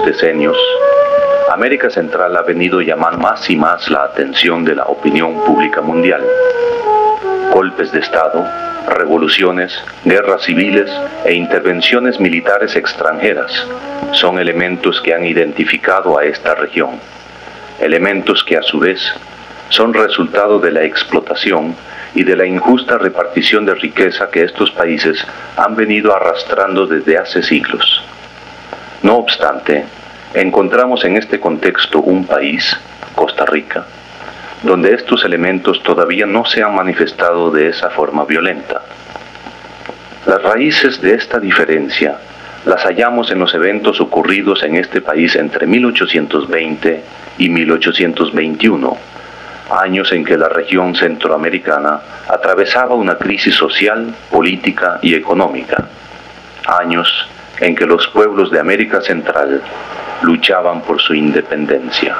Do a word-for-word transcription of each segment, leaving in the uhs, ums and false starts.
últimos decenios, América Central ha venido llamando más y más la atención de la opinión pública mundial. Golpes de Estado, revoluciones, guerras civiles e intervenciones militares extranjeras son elementos que han identificado a esta región. Elementos que a su vez son resultado de la explotación y de la injusta repartición de riqueza que estos países han venido arrastrando desde hace siglos. No obstante, encontramos en este contexto un país, Costa Rica, donde estos elementos todavía no se han manifestado de esa forma violenta. Las raíces de esta diferencia las hallamos en los eventos ocurridos en este país entre mil ochocientos veinte y mil ochocientos veintiuno, años en que la región centroamericana atravesaba una crisis social, política y económica, años en que los pueblos de América Central luchaban por su independencia.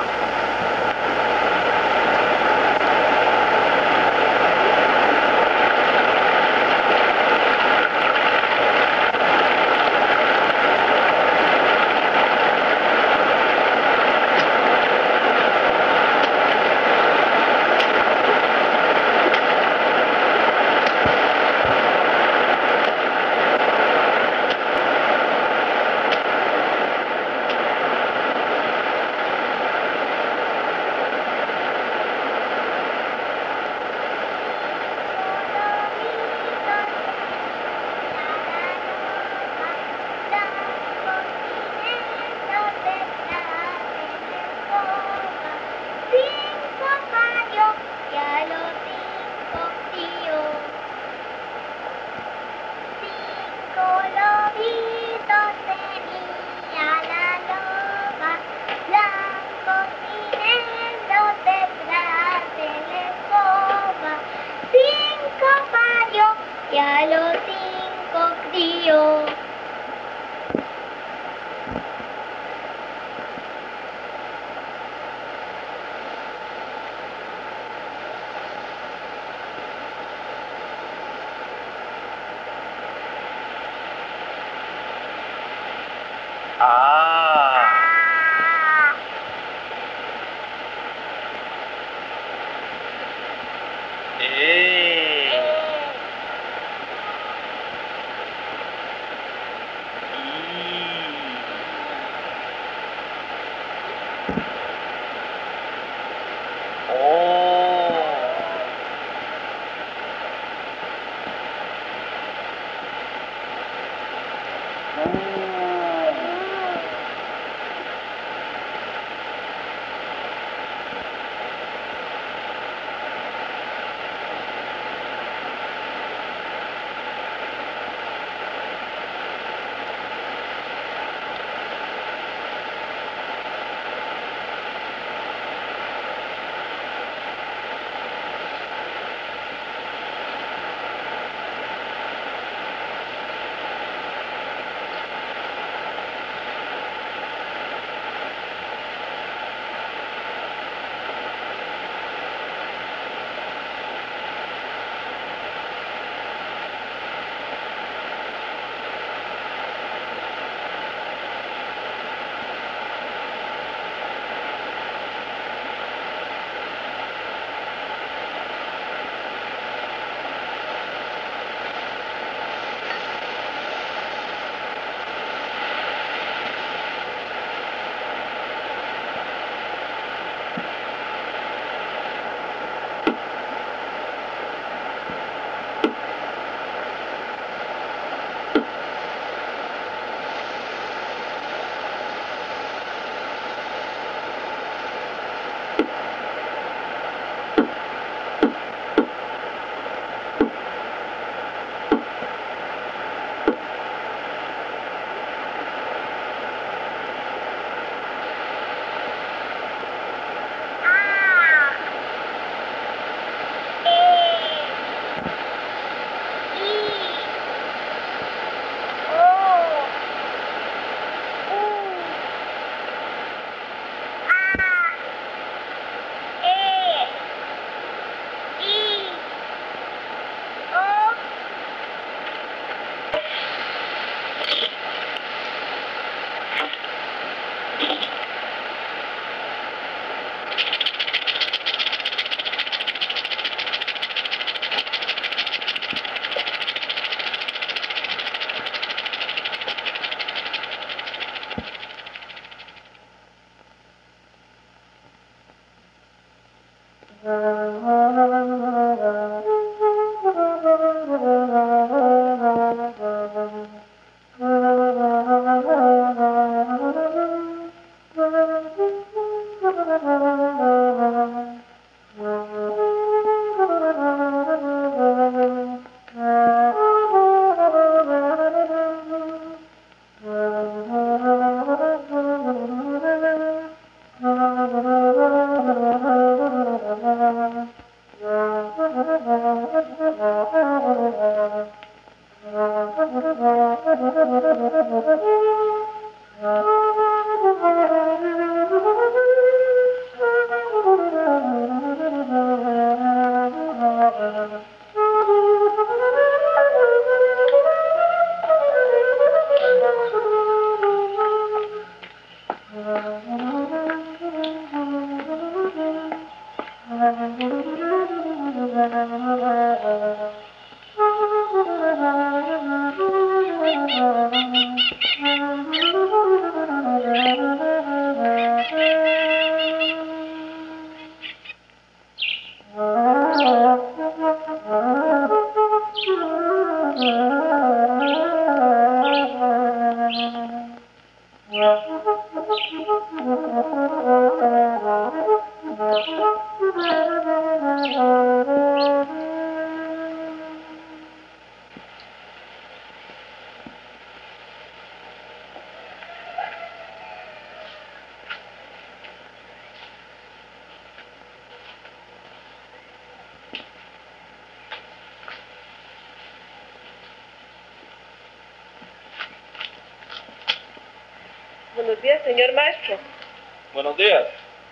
Buenos días, señor maestro. Buenos días.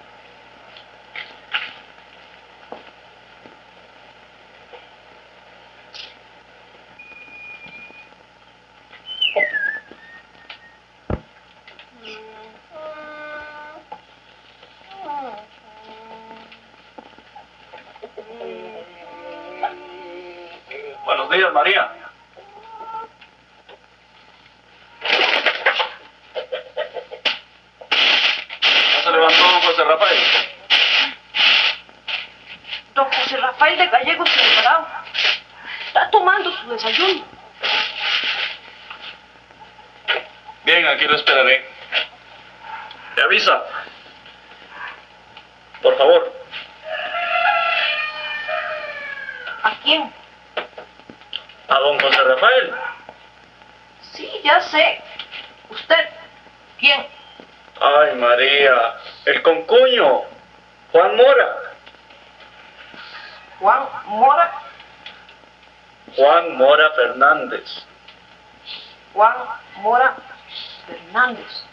Buenos días, María. ¿Ya se levantó don José Rafael? Don José Rafael de Gallegos y Alvarado está tomando su desayuno. Bien, aquí lo esperaré. ¿Me avisa? Por favor. ¿A quién? ¿A don José Rafael? Sí, ya sé. ¿Usted? ¿Quién? Ay, María, el concuño, Juan Mora. ¿Juan Mora? Juan Mora Fernández. Juan Mora Fernández.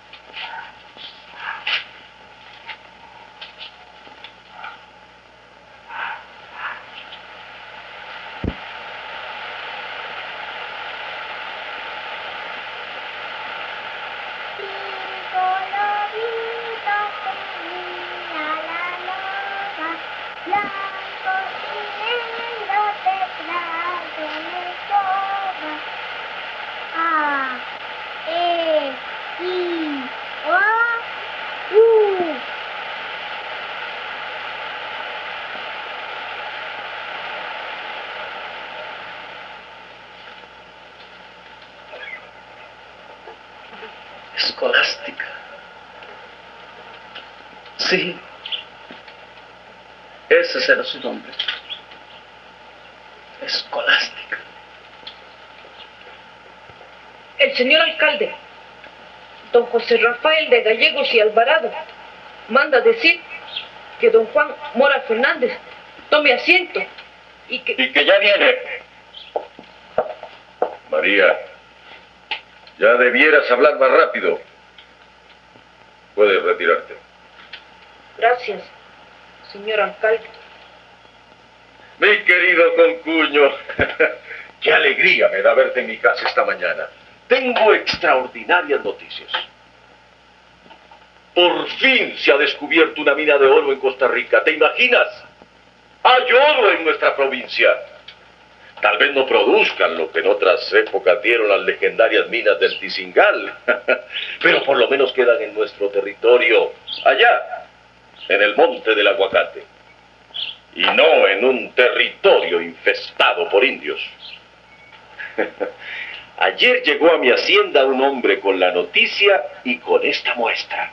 Escolástica. Sí. Ese será su nombre. Escolástica. El señor alcalde, don José Rafael de Gallegos y Alvarado, manda decir que don Juan Mora Fernández tome asiento y que... Y que ya viene. María, ya debieras hablar más rápido. Puedes retirarte. Gracias, señor alcalde. Mi querido concuño, qué alegría me da verte en mi casa esta mañana. Tengo extraordinarias noticias. Por fin se ha descubierto una mina de oro en Costa Rica. ¿Te imaginas? Hay oro en nuestra provincia. Tal vez no produzcan lo que en otras épocas dieron las legendarias minas del Tizingal, pero por lo menos quedan en nuestro territorio, allá, en el monte del aguacate. y no en un territorio infestado por indios. Ayer llegó a mi hacienda un hombre con la noticia y con esta muestra.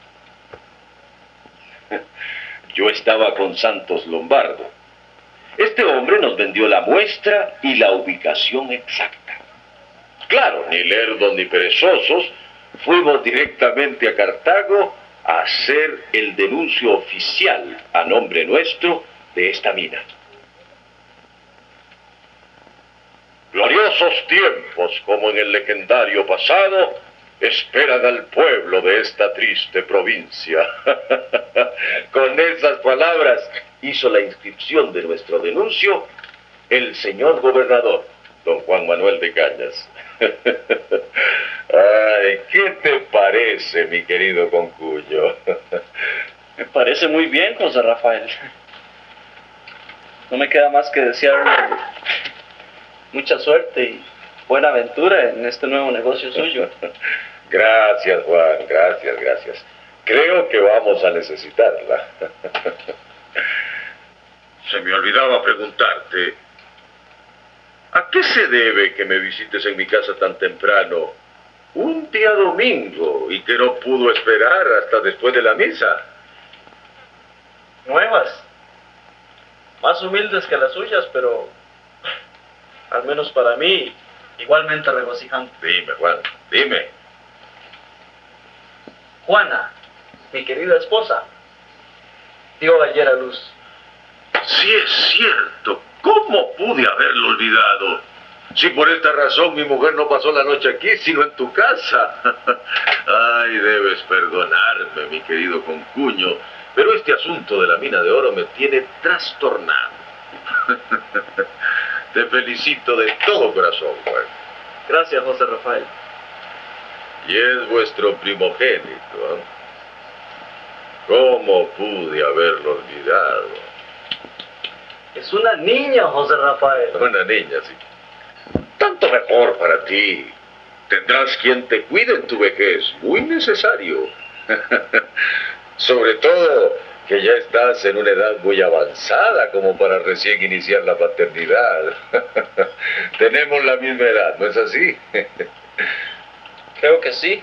Yo estaba con Santos Lombardo. Este hombre nos vendió la muestra y la ubicación exacta. Claro, ni lerdos ni perezosos, fuimos directamente a Cartago a hacer el denuncio oficial a nombre nuestro de esta mina. Gloriosos tiempos, como en el legendario pasado, esperan al pueblo de esta triste provincia. Con esas palabras hizo la inscripción de nuestro denuncio el señor gobernador, don Juan Manuel de Cañas. Ay, ¿qué te parece, mi querido concuño? Me parece muy bien, José Rafael. No me queda más que desearle mucha suerte y buena aventura en este nuevo negocio suyo. Gracias, Juan, gracias, gracias. Creo que vamos a necesitarla. Se me olvidaba preguntarte, ¿a qué se debe que me visites en mi casa tan temprano, un día domingo, y que no pudo esperar hasta después de la misa? Nuevas, más humildes que las suyas, pero al menos para mí, igualmente regocijantes. Dime, Juan, dime. Juana, mi querida esposa, dio ayer a luz. Sí es cierto. ¿Cómo pude haberlo olvidado? Si por esta razón mi mujer no pasó la noche aquí, sino en tu casa. Ay, debes perdonarme, mi querido concuño, pero este asunto de la mina de oro me tiene trastornado. Te felicito de todo corazón, Juan. Gracias, José Rafael. Y es vuestro primogénito, ¿eh? ¿Cómo pude haberlo olvidado? Es una niña, José Rafael. Una niña, sí. Tanto mejor para ti. Tendrás quien te cuide en tu vejez, muy necesario. Sobre todo que ya estás en una edad muy avanzada como para recién iniciar la paternidad. Tenemos la misma edad, ¿no es así? Creo que sí.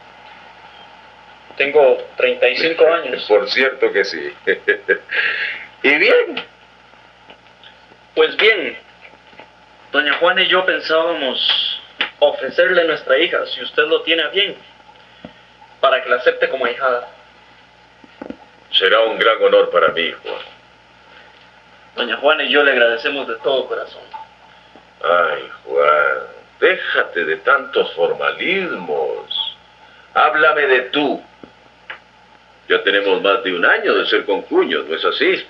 Tengo treinta y cinco años. Por cierto que sí. ¿Y bien? Pues bien, doña Juana y yo pensábamos ofrecerle nuestra hija, si usted lo tiene a bien, para que la acepte como ahijada. Será un gran honor para mí, Juan. Doña Juana y yo le agradecemos de todo corazón. Ay, Juan, déjate de tantos formalismos. Háblame de tú. Ya tenemos más de un año de ser concuños, ¿no es así?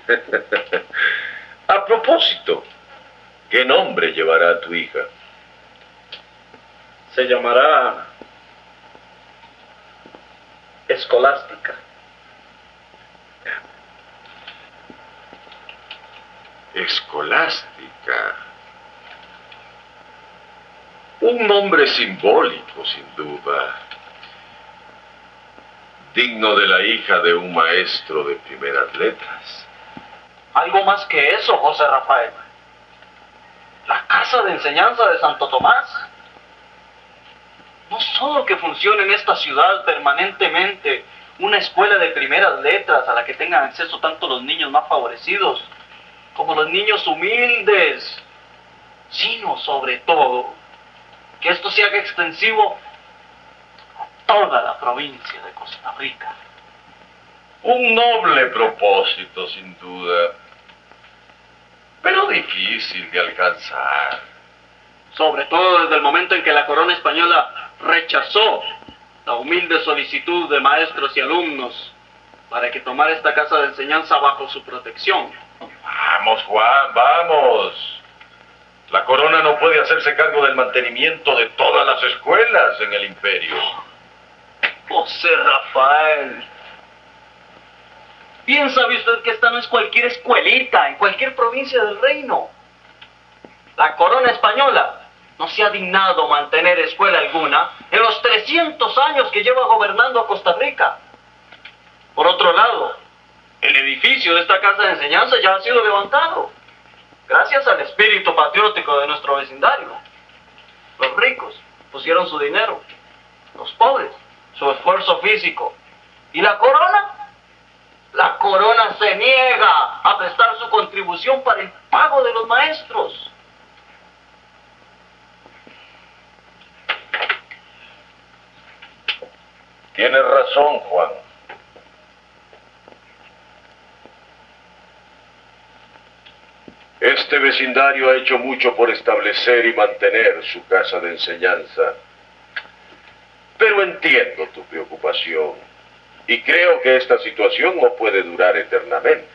A propósito, ¿qué nombre llevará tu hija? Se llamará Escolástica. Escolástica. Un nombre simbólico, sin duda. Digno de la hija de un maestro de primeras letras. Algo más que eso, José Rafael. La Casa de Enseñanza de Santo Tomás. No solo que funcione en esta ciudad permanentemente una escuela de primeras letras a la que tengan acceso tanto los niños más favorecidos como los niños humildes, sino sobre todo que esto se haga extensivo a toda la provincia de Costa Rica. Un noble propósito, sin duda, pero difícil de alcanzar. Sobre todo desde el momento en que la corona española rechazó la humilde solicitud de maestros y alumnos para que tomara esta casa de enseñanza bajo su protección. Vamos, Juan, vamos. La corona no puede hacerse cargo del mantenimiento de todas las escuelas en el imperio. José Rafael, bien sabe usted que esta no es cualquier escuelita en cualquier provincia del reino. La corona española no se ha dignado mantener escuela alguna en los trescientos años que lleva gobernando a Costa Rica. Por otro lado, el edificio edificio de esta casa de enseñanza ya ha sido levantado, gracias al espíritu patriótico de nuestro vecindario. Los ricos pusieron su dinero, los pobres su esfuerzo físico. ¿Y la corona? La corona se niega a prestar su contribución para el pago de los maestros. Tienes razón, Juan. Este vecindario ha hecho mucho por establecer y mantener su casa de enseñanza. Pero entiendo tu preocupación y creo que esta situación no puede durar eternamente.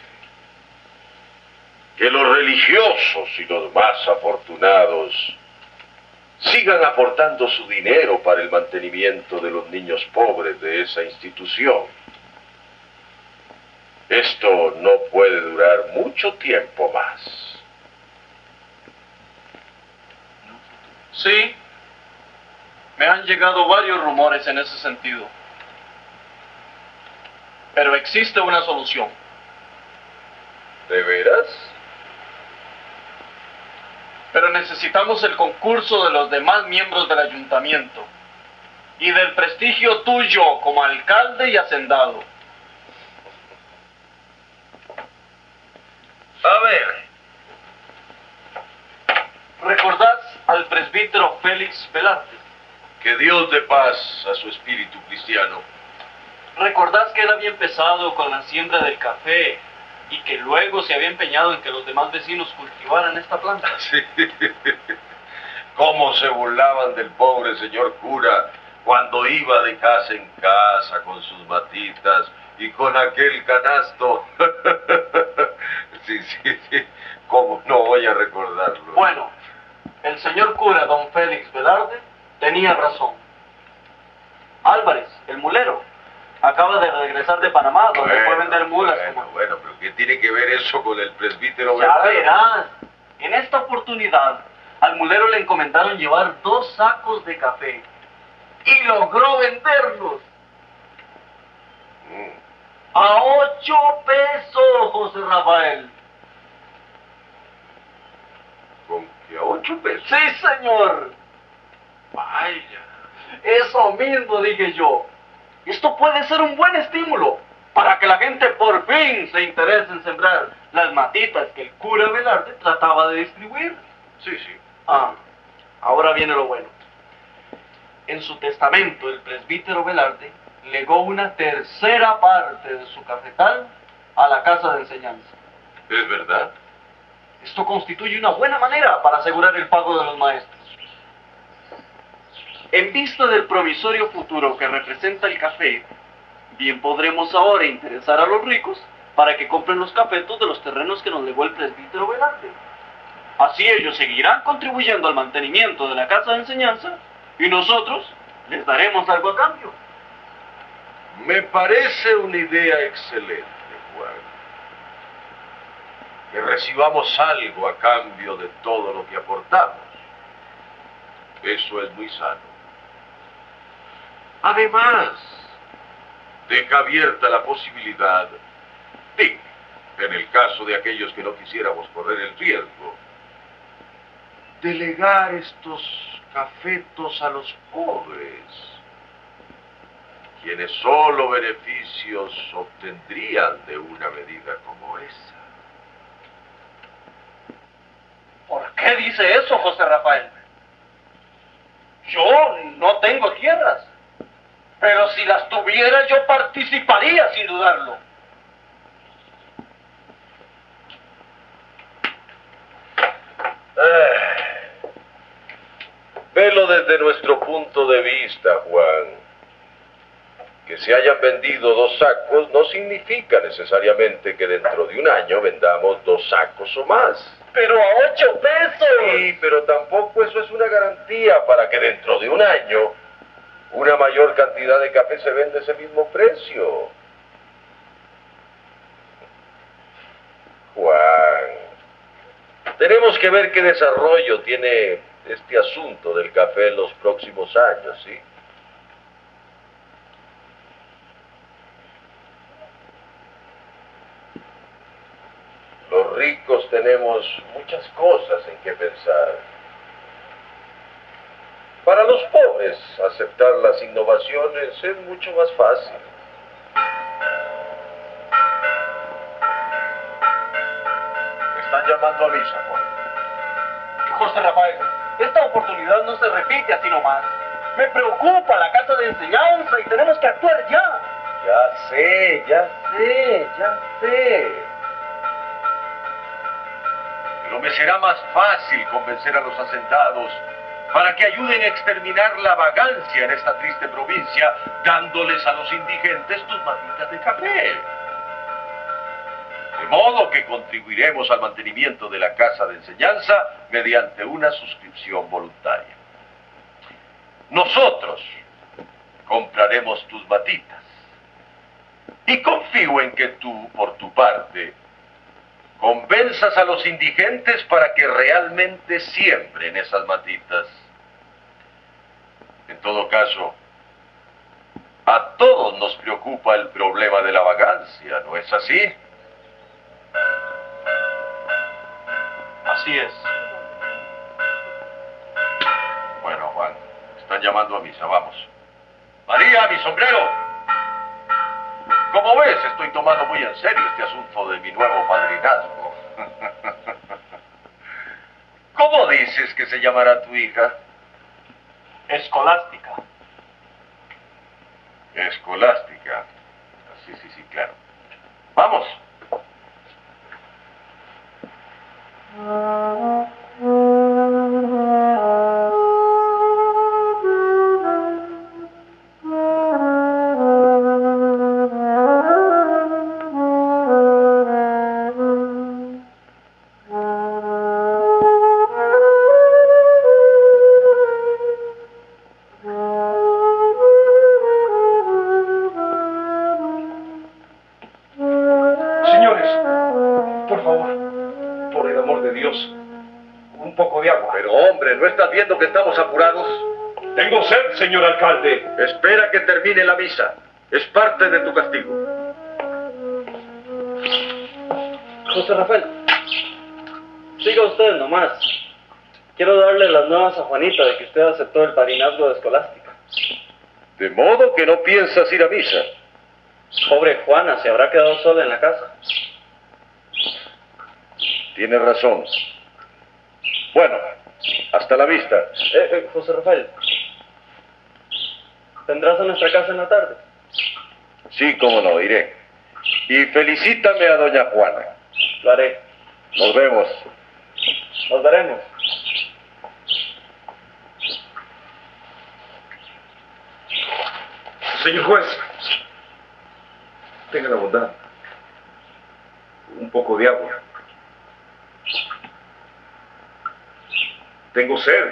Que los religiosos y los más afortunados sigan aportando su dinero para el mantenimiento de los niños pobres de esa institución. Esto no puede durar mucho tiempo más. Sí, me han llegado varios rumores en ese sentido. Pero existe una solución. ¿De veras? Pero necesitamos el concurso de los demás miembros del ayuntamiento y del prestigio tuyo como alcalde y hacendado. A ver. ¿Recordás al presbítero Félix Velarde? Que Dios dé paz a su espíritu cristiano. ¿Recordás que él había empezado con la siembra del café y que luego se había empeñado en que los demás vecinos cultivaran esta planta? Sí. Cómo se burlaban del pobre señor cura cuando iba de casa en casa con sus matitas y con aquel canasto. Sí, sí, sí. ¿Cómo no voy a recordarlo? Bueno, el señor cura, don Félix Velarde, tenía razón. Álvarez, el mulero, acaba de regresar de Panamá, donde bueno, fue a vender mulas. Bueno, como... bueno, pero ¿qué tiene que ver eso con el presbítero? Ya Velarde? verás, en esta oportunidad, al mulero le encomendaron llevar dos sacos de café y logró venderlos Mm. a ocho pesos, José Rafael. ¿Con que a ocho pesos? Sí, señor. Vaya. Eso mismo dije yo. Esto puede ser un buen estímulo para que la gente por fin se interese en sembrar las matitas que el cura Velarde trataba de distribuir. Sí, sí. Ah, ahora viene lo bueno. En su testamento, el presbítero Velarde legó una tercera parte de su cafetal a la casa de enseñanza. ¿Es verdad? Esto constituye una buena manera para asegurar el pago de los maestros. En vista del provisorio futuro que representa el café, bien podremos ahora interesar a los ricos para que compren los cafetos de los terrenos que nos legó el presbítero Velarde. Así ellos seguirán contribuyendo al mantenimiento de la casa de enseñanza y nosotros les daremos algo a cambio. Me parece una idea excelente, Juan. Que recibamos algo a cambio de todo lo que aportamos. Eso es muy sano. Además, deja abierta la posibilidad, digo, en el caso de aquellos que no quisiéramos correr el riesgo, de legar estos cafetos a los pobres, quienes solo beneficios obtendrían de una medida como esa. ¿Por qué dice eso, José Rafael? Yo no tengo tierras, pero si las tuviera yo participaría sin dudarlo. Ah, velo desde nuestro punto de vista, Juan. Que se hayan vendido dos sacos no significa necesariamente que dentro de un año vendamos dos sacos o más. ¡Pero a ocho pesos! Sí, pero tampoco eso es una garantía para que dentro de un año una mayor cantidad de café se venda a ese mismo precio. Juan, tenemos que ver qué desarrollo tiene este asunto del café en los próximos años, ¿sí? los ricos tenemos muchas cosas en que pensar. Para los pobres, aceptar las innovaciones es mucho más fácil. Me están llamando a misa, Juan. José Rafael, esta oportunidad no se repite así nomás. Me preocupa la casa de enseñanza y tenemos que actuar ya. Ya sé, ya sé, ya sé. Pero me será más fácil convencer a los asentados para que ayuden a exterminar la vagancia en esta triste provincia, dándoles a los indigentes tus matitas de café. De modo que contribuiremos al mantenimiento de la casa de enseñanza mediante una suscripción voluntaria. Nosotros compraremos tus matitas. Y confío en que tú, por tu parte, convenzas a los indigentes para que realmente siembren esas matitas. En todo caso, a todos nos preocupa el problema de la vagancia, ¿no es así? Así es. Bueno, Juan, están llamando a misa, vamos. María, mi sombrero. Como ves, estoy tomando muy en serio este asunto de mi nuevo padrinazgo. ¿Cómo dices que se llamará tu hija? Escolástica. Escolástica. Sí, sí, sí, claro. Vamos. Señores, por favor, por el amor de Dios, un poco de agua. Pero hombre, ¿no estás viendo que estamos apurados? Tengo sed, señor alcalde. Espera que termine la misa. Es parte de tu castigo. José Rafael, siga usted nomás. Quiero darle las nuevas a Juanita de que usted aceptó el padrinazgo de Escolástica. De modo que no piensas ir a misa. Pobre Juana, se habrá quedado sola en la casa. Tienes razón. Bueno, hasta la vista. Eh, eh, José Rafael, ¿vendrás a nuestra casa en la tarde? Sí, cómo no, iré. Y felicítame a doña Juana. Lo haré. Nos vemos. Nos veremos. Señor juez, tenga la bondad. Un poco de agua. Tengo sed.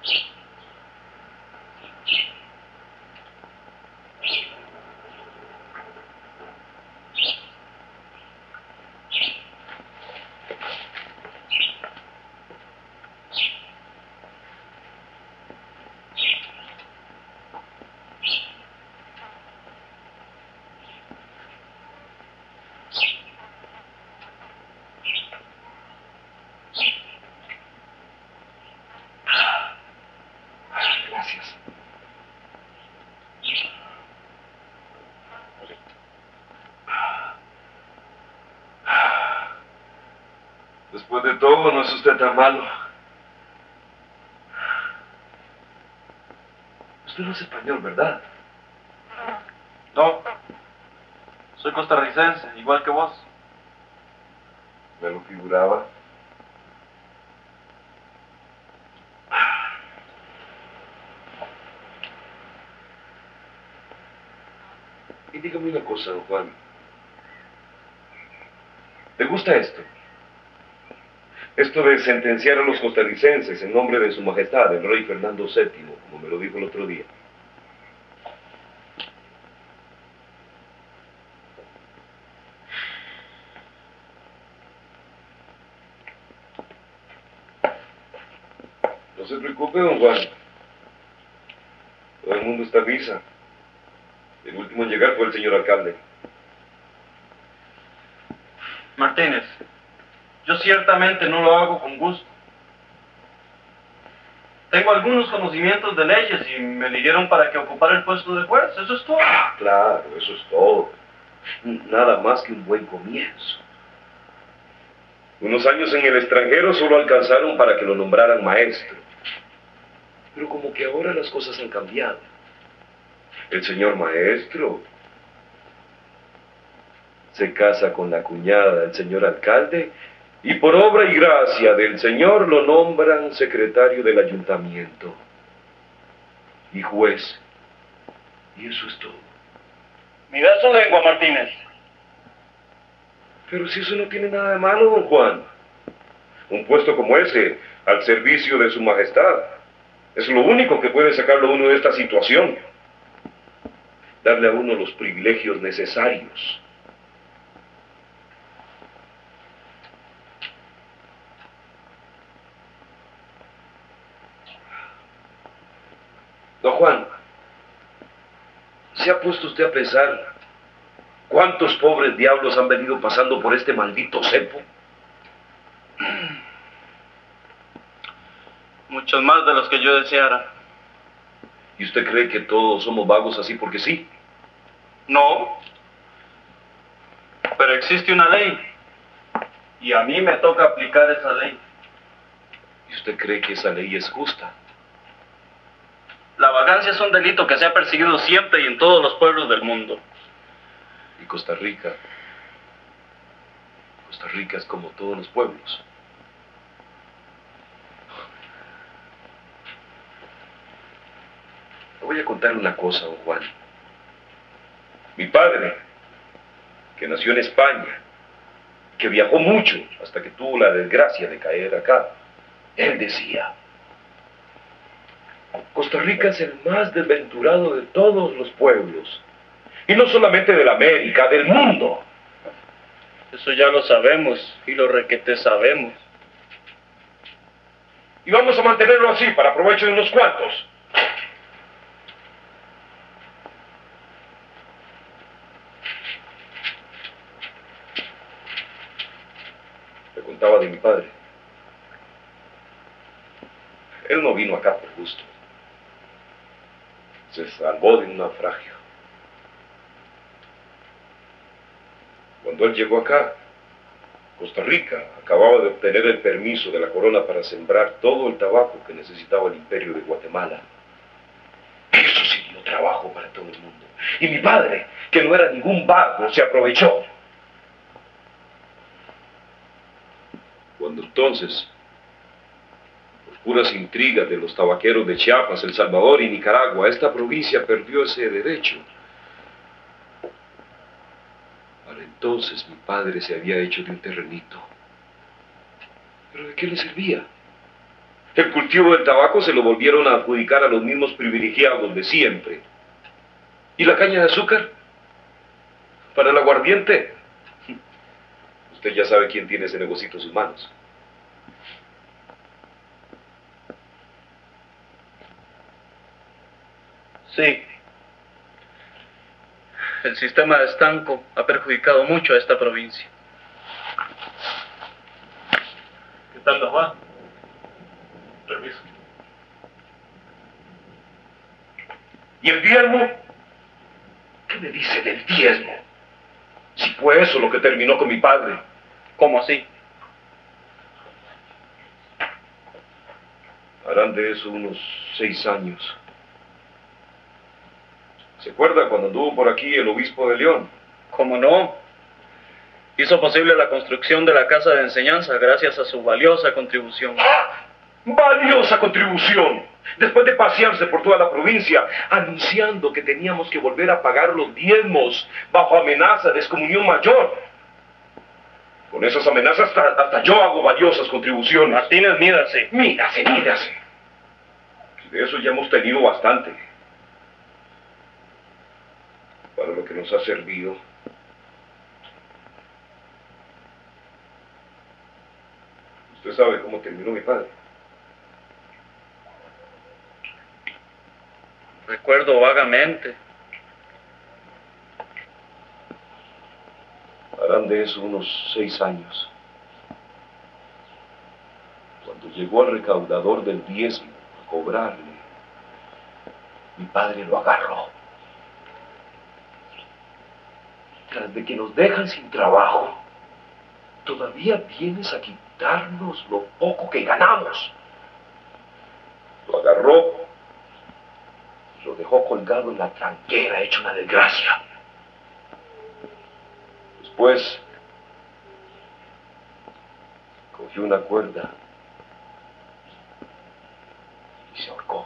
Gracias. Después de todo, no es usted tan malo. Usted no es español, ¿verdad? No. Soy costarricense, igual que vos. Me lo figuraba. Y dígame una cosa, don Juan. ¿Te gusta esto? Esto de sentenciar a los costarricenses en nombre de su majestad, el rey Fernando séptimo, como me lo dijo el otro día. No se preocupe, don Juan. Todo el mundo está a misa. El último en llegar fue el señor alcalde. Martínez, Yo ciertamente no lo hago con gusto. Tengo algunos conocimientos de leyes y me eligieron para que ocupara el puesto de juez, eso es todo. Ah, claro, eso es todo. Nada más que un buen comienzo. Unos años en el extranjero solo alcanzaron para que lo nombraran maestro. Pero como que ahora las cosas han cambiado. El señor maestro se casa con la cuñada del señor alcalde y por obra y gracia del señor lo nombran secretario del ayuntamiento y juez. Y eso es todo. Mira su lengua, Martínez. Pero si eso no tiene nada de malo, don Juan. Un puesto como ese, al servicio de su majestad, es lo único que puede sacarlo a uno de esta situación. Darle a uno los privilegios necesarios. Don Juan, ¿se ha puesto usted a pensar cuántos pobres diablos han venido pasando por este maldito cepo? Muchos más de los que yo deseara. ¿Y usted cree que todos somos vagos así porque sí? No. Pero existe una ley. Y a mí me toca aplicar esa ley. ¿Y usted cree que esa ley es justa? La vagancia es un delito que se ha perseguido siempre y en todos los pueblos del mundo. Y Costa Rica... Costa Rica es como todos los pueblos. Le voy a contar una cosa, don Juan. Mi padre, que nació en España, que viajó mucho hasta que tuvo la desgracia de caer acá, él decía: Costa Rica es el más desventurado de todos los pueblos. Y no solamente de la América, del mundo. Eso ya lo sabemos y lo requete sabemos. Y vamos a mantenerlo así para provecho de unos cuantos. Le contaba de mi padre. Él no vino acá por gusto. Se salvó de un naufragio. Cuando él llegó acá, Costa Rica acababa de obtener el permiso de la corona para sembrar todo el tabaco que necesitaba el imperio de Guatemala. Eso sí dio trabajo para todo el mundo. Y mi padre, que no era ningún vago, se aprovechó. Cuando entonces, por puras intrigas de los tabaqueros de Chiapas, El Salvador y Nicaragua, esta provincia perdió ese derecho. Para entonces mi padre se había hecho de un terrenito. ¿Pero de qué le servía? El cultivo del tabaco se lo volvieron a adjudicar a los mismos privilegiados de siempre. ¿Y la caña de azúcar? ¿Para el aguardiente? Usted ya sabe quién tiene ese negocito en sus manos. Sí. El sistema de estanco ha perjudicado mucho a esta provincia. ¿Qué tal, don Juan? Permiso. ¿Y el diezmo? ¿Qué me dice del diezmo? Si fue eso lo que terminó con mi padre. ¿Cómo así? Harán de eso unos seis años. ¿Se acuerda cuando anduvo por aquí el obispo de León? ¿Cómo no? Hizo posible la construcción de la casa de enseñanza gracias a su valiosa contribución. ¡Ah! ¡Valiosa contribución! Después de pasearse por toda la provincia, anunciando que teníamos que volver a pagar los diezmos bajo amenaza de excomunión mayor. Con esas amenazas hasta, hasta yo hago valiosas contribuciones. Martínez, mírase. Mírase, mírase. De eso ya hemos tenido bastante. Para lo que nos ha servido. Usted sabe cómo terminó mi padre. Recuerdo vagamente. Harán de eso unos seis años. llegó al recaudador del diezmo a cobrarle. Mi padre lo agarró. Tras de que nos dejan sin trabajo, todavía vienes a quitarnos lo poco que ganamos. Lo agarró y lo dejó colgado en la tranquera, hecho una desgracia. Después, cogió una cuerda y se ahorcó.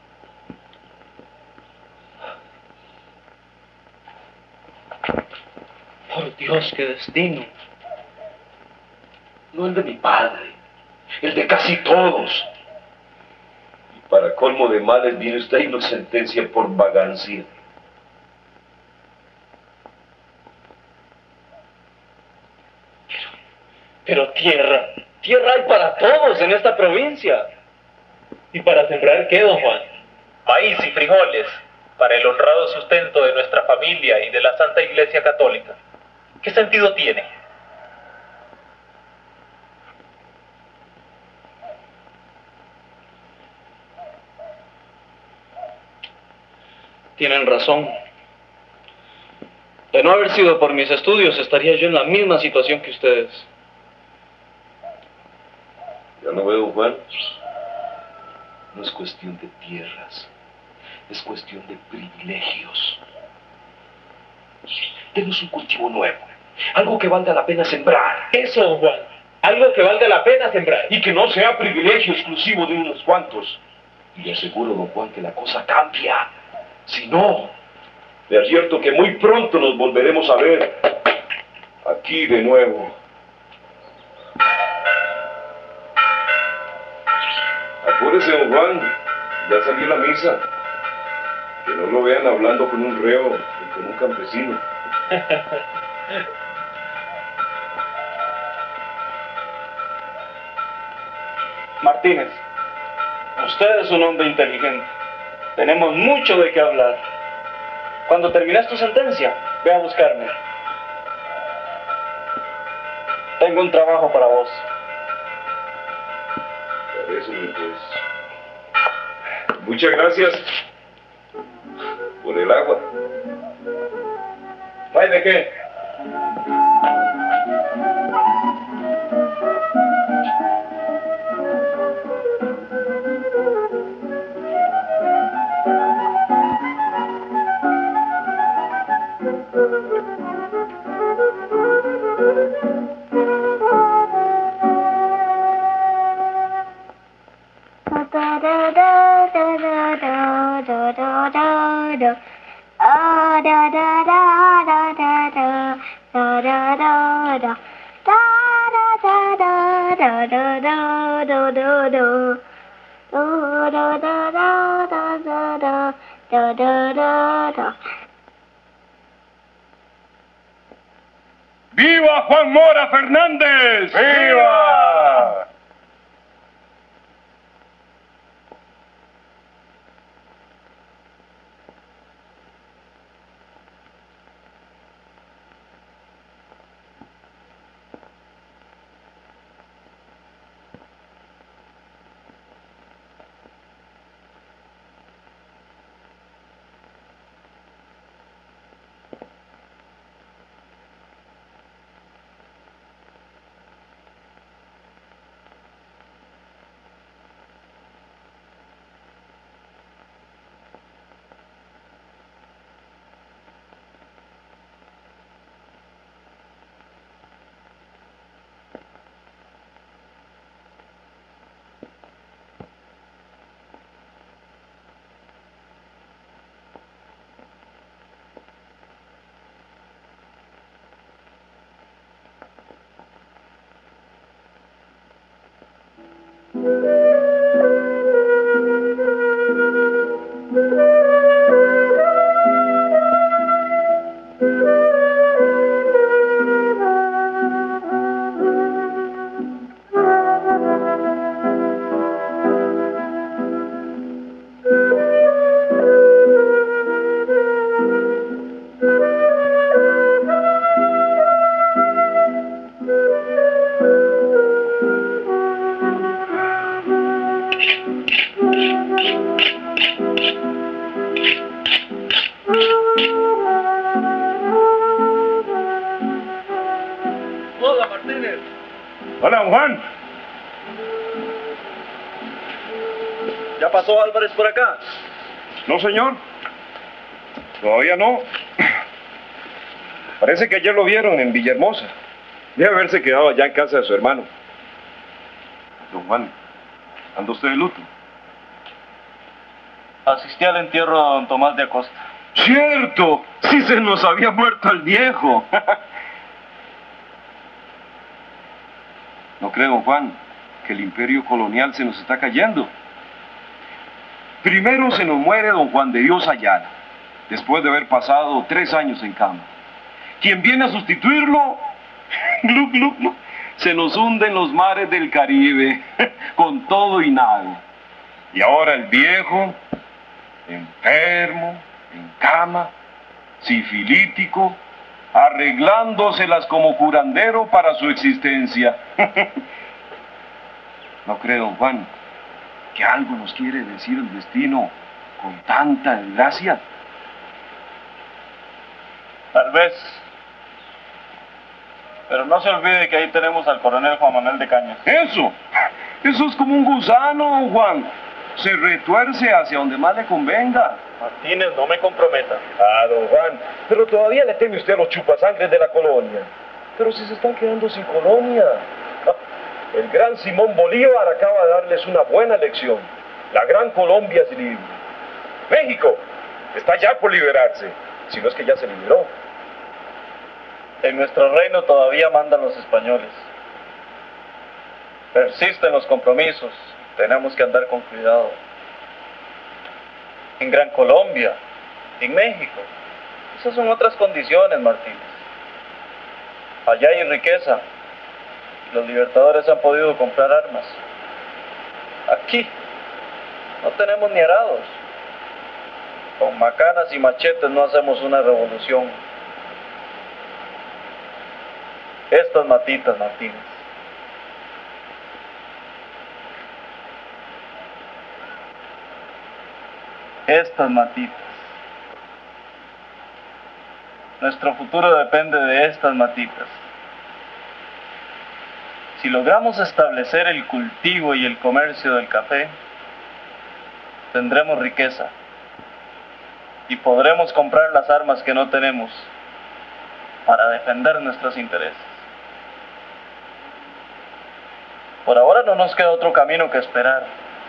Por Dios, qué destino. No el de mi padre, el de casi todos. Y para colmo de males viene usted y nos sentencia por vagancia. Pero, pero tierra, tierra hay para todos en esta provincia. ¿Y para sembrar qué, don Juan? Maíz y frijoles, para el honrado sustento de nuestra familia y de la Santa Iglesia Católica. ¿Qué sentido tiene? Tienen razón. De no haber sido por mis estudios, estaría yo en la misma situación que ustedes. Ya no veo, Juan. No es cuestión de tierras, es cuestión de privilegios. Denos un cultivo nuevo, algo que valga la pena sembrar. Eso, don Juan. Algo que valga la pena sembrar. Y que no sea privilegio exclusivo de unos cuantos. Y le aseguro, don Juan, que la cosa cambia. Si no, le advierto que muy pronto nos volveremos a ver aquí de nuevo. Apúrese, don Juan, ya salió la misa. Que no lo vean hablando con un reo y con un campesino. Martínez, usted es un hombre inteligente. Tenemos mucho de qué hablar. Cuando termines tu sentencia, ve a buscarme. Tengo un trabajo para vos. Parece, pues. Muchas gracias por el agua. ¿No hay de qué? ¡Viva Juan Mora Fernández! ¡Viva! toda, Martínez. Hola, don Juan. ¿Ya pasó Álvarez por acá? No, señor. Todavía no. Parece que ayer lo vieron en Villahermosa. Debe haberse quedado allá en casa de su hermano. Don Juan, ¿anda usted de luto? Asistí al entierro de don Tomás de Acosta. ¡Cierto! ¡Sí se nos había muerto el viejo! ¿No cree, don Juan, que el imperio colonial se nos está cayendo? Primero se nos muere don Juan de Dios Ayala, después de haber pasado tres años en cama. Quien viene a sustituirlo, glu, glu, glu, se nos hunde en los mares del Caribe, con todo y nada. Y ahora el viejo, enfermo, en cama, sifilítico, arreglándoselas como curandero para su existencia. ¿No cree, don Juan, que algo nos quiere decir el destino con tanta desgracia? Tal vez. Pero no se olvide que ahí tenemos al coronel Juan Manuel de Cañas. Eso, eso es como un gusano, don Juan. Se retuerce hacia donde más le convenga. Martínez, no me comprometa. Ah, don Juan, pero todavía le teme usted a los chupasangres de la colonia. Pero si se están quedando sin colonia. El gran Simón Bolívar acaba de darles una buena lección. La gran Colombia es libre. México está ya por liberarse, si no es que ya se liberó. En nuestro reino todavía mandan los españoles. Persisten los compromisos. Tenemos que andar con cuidado. En Gran Colombia, en México, esas son otras condiciones, Martínez. Allá hay riqueza. Los libertadores han podido comprar armas. Aquí no tenemos ni arados. Con macanas y machetes no hacemos una revolución. Estas matitas, Martínez. Estas matitas. Nuestro futuro depende de estas matitas. Si logramos establecer el cultivo y el comercio del café, tendremos riqueza y podremos comprar las armas que no tenemos para defender nuestros intereses. Por ahora no nos queda otro camino que esperar.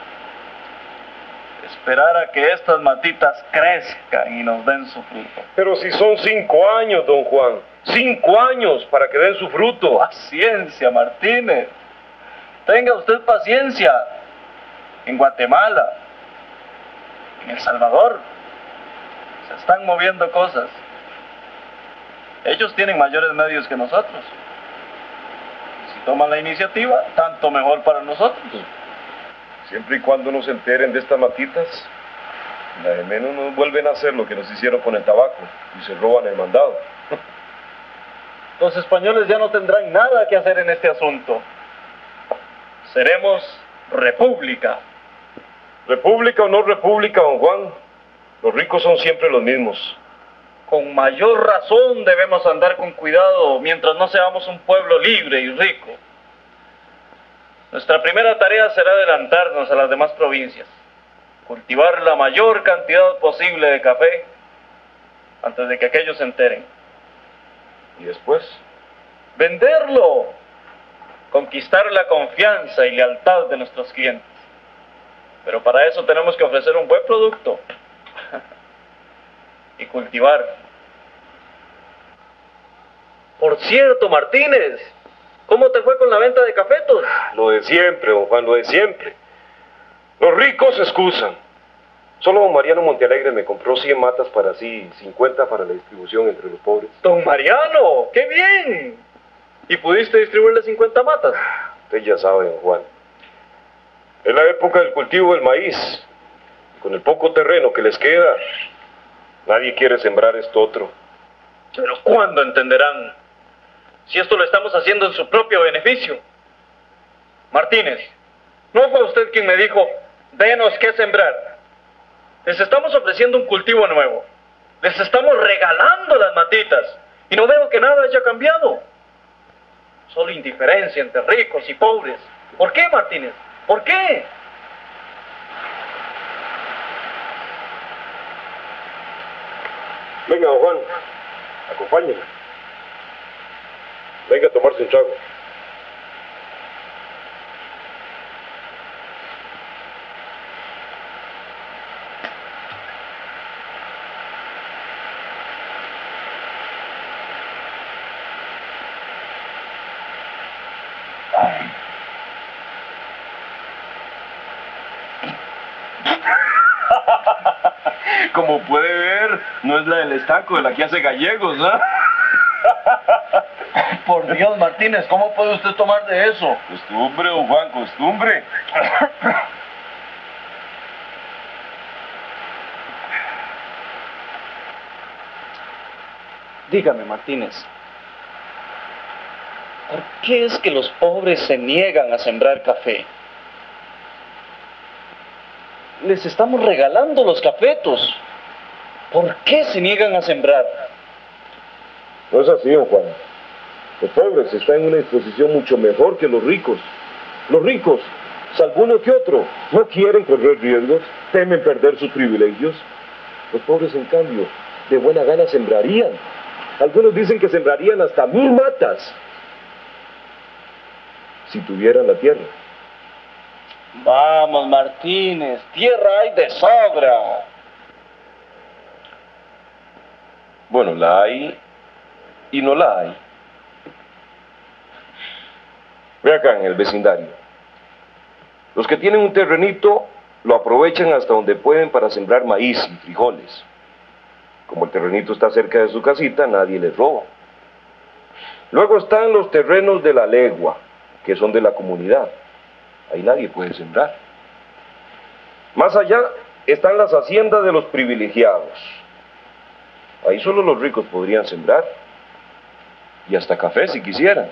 Esperar a que estas matitas crezcan y nos den su fruto. Pero si son cinco años, don Juan. Cinco años para que den su fruto. Paciencia, Martínez. Tenga usted paciencia. En Guatemala, en El Salvador, se están moviendo cosas. Ellos tienen mayores medios que nosotros. Si toman la iniciativa, tanto mejor para nosotros. Siempre y cuando nos enteren de estas matitas, la de menos nos vuelven a hacer lo que nos hicieron con el tabaco y se roban el mandado. Los españoles ya no tendrán nada que hacer en este asunto. Seremos república. República o no república, don Juan, los ricos son siempre los mismos. Con mayor razón debemos andar con cuidado mientras no seamos un pueblo libre y rico. Nuestra primera tarea será adelantarnos a las demás provincias, cultivar la mayor cantidad posible de café antes de que aquellos se enteren. ¿Y después? Venderlo, conquistar la confianza y lealtad de nuestros clientes. Pero para eso tenemos que ofrecer un buen producto y cultivar. Por cierto, Martínez, ¿cómo te fue con la venta de cafetos? Lo de siempre, don Juan, lo de siempre. Los ricos se excusan. Solo don Mariano Montealegre me compró cien matas para sí, cincuenta para la distribución entre los pobres. ¡Don Mariano! ¡Qué bien! ¿Y pudiste distribuirle cincuenta matas? Usted ya sabe, don Juan. Es la época del cultivo del maíz. Con el poco terreno que les queda, nadie quiere sembrar esto otro. ¿Pero cuándo entenderán? Si esto lo estamos haciendo en su propio beneficio. Martínez, ¿no fue usted quien me dijo, denos qué sembrar? Les estamos ofreciendo un cultivo nuevo. Les estamos regalando las matitas. Y no veo que nada haya cambiado. Solo indiferencia entre ricos y pobres. ¿Por qué, Martínez? ¿Por qué? Venga, don Juan, acompáñeme. Venga a tomarse un trago. Como puede ver, no es la del estanco de la que hace gallegos, ¿no? Por Dios, Martínez, ¿cómo puede usted tomar de eso? Costumbre, don Juan, costumbre. Dígame, Martínez, ¿por qué es que los pobres se niegan a sembrar café? Les estamos regalando los cafetos. ¿Por qué se niegan a sembrar? No es así, don Juan. Los pobres están en una disposición mucho mejor que los ricos. Los ricos, salvo uno que otro, no quieren correr riesgos, temen perder sus privilegios. Los pobres, en cambio, de buena gana sembrarían. Algunos dicen que sembrarían hasta mil matas si tuvieran la tierra. Vamos, Martínez, tierra hay de sobra. Bueno, la hay y no la hay. Ve acá en el vecindario. Los que tienen un terrenito lo aprovechan hasta donde pueden para sembrar maíz y frijoles. Como el terrenito está cerca de su casita, nadie les roba. Luego están los terrenos de la legua, que son de la comunidad. Ahí nadie puede sembrar. Más allá están las haciendas de los privilegiados. Ahí solo los ricos podrían sembrar. Y hasta café si quisieran.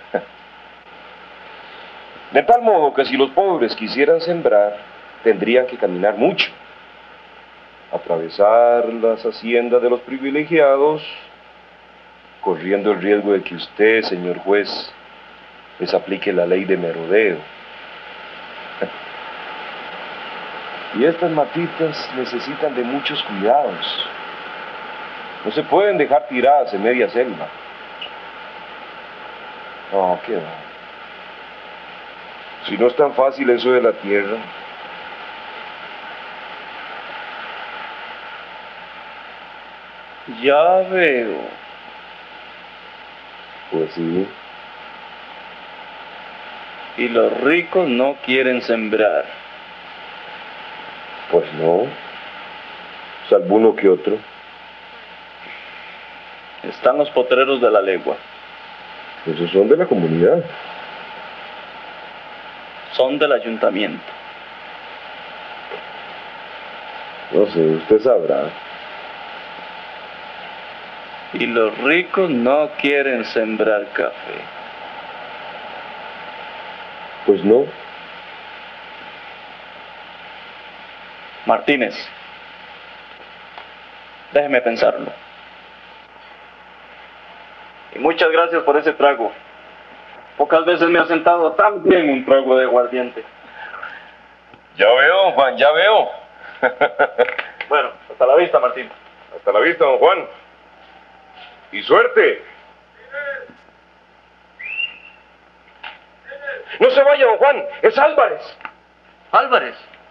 De tal modo que si los pobres quisieran sembrar, tendrían que caminar mucho. Atravesar las haciendas de los privilegiados, corriendo el riesgo de que usted, señor juez, les aplique la ley de merodeo. Y estas matitas necesitan de muchos cuidados. No se pueden dejar tiradas en media selva. No, qué va. Si no es tan fácil eso de la tierra. Ya veo. Pues sí. Y los ricos no quieren sembrar. Pues no. Salvo uno que otro. Están los potreros de la legua. Esos son de la comunidad. Son del ayuntamiento. No sé, usted sabrá. Y los ricos no quieren sembrar café. Pues no. Martínez, déjeme pensarlo. Y muchas gracias por ese trago. Pocas veces me ha sentado tan bien un trago de aguardiente. Ya veo, Juan, ya veo. Bueno, hasta la vista, Martín. Hasta la vista, don Juan. Y suerte. No se vaya, don Juan. Es Álvarez. Álvarez.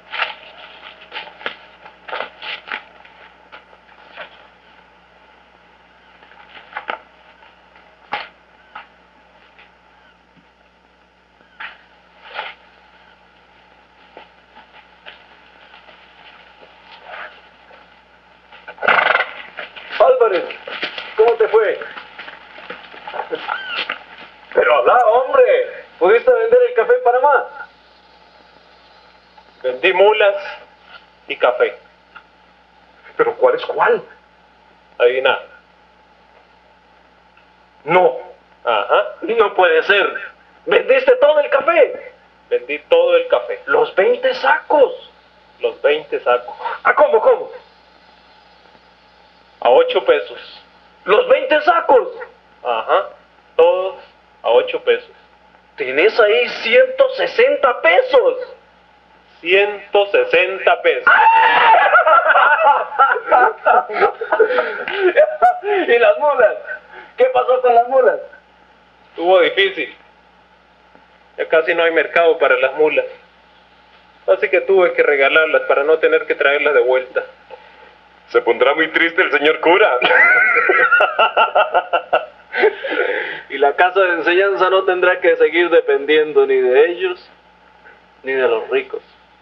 Álvarez, ¿cómo te fue? Pero habla, hombre. ¿Pudiste vender el café en Panamá? Vendí mulas y café. ¿Pero cuál es cuál? Adivina. No. Ajá. No puede ser. ¿Vendiste todo el café? Vendí todo el café. Los veinte sacos. Los veinte sacos. ¿Ah, cómo, cómo? A ocho pesos. Los veinte sacos. Ajá. Todos a ocho pesos. Tenés ahí ciento sesenta pesos. ciento sesenta pesos. ¿Y las mulas? ¿Qué pasó con las mulas? Estuvo difícil. Ya casi no hay mercado para las mulas. Así que tuve que regalarlas para no tener que traerlas de vuelta. Se pondrá muy triste el señor cura. Y la casa de enseñanza no tendrá que seguir dependiendo ni de ellos, ni de los ricos.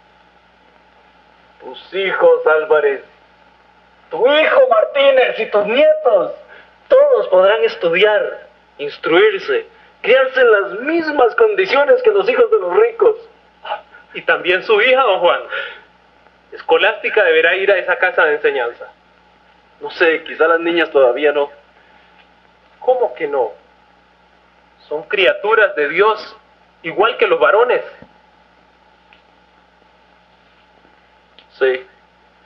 Tus hijos, Álvarez, tu hijo Martínez y tus nietos, todos podrán estudiar, instruirse, criarse en las mismas condiciones que los hijos de los ricos. Y también su hija, don Juan. Escolástica deberá ir a esa casa de enseñanza. No sé, quizá las niñas todavía no. ¿Cómo que no? Son criaturas de Dios, igual que los varones. Sí.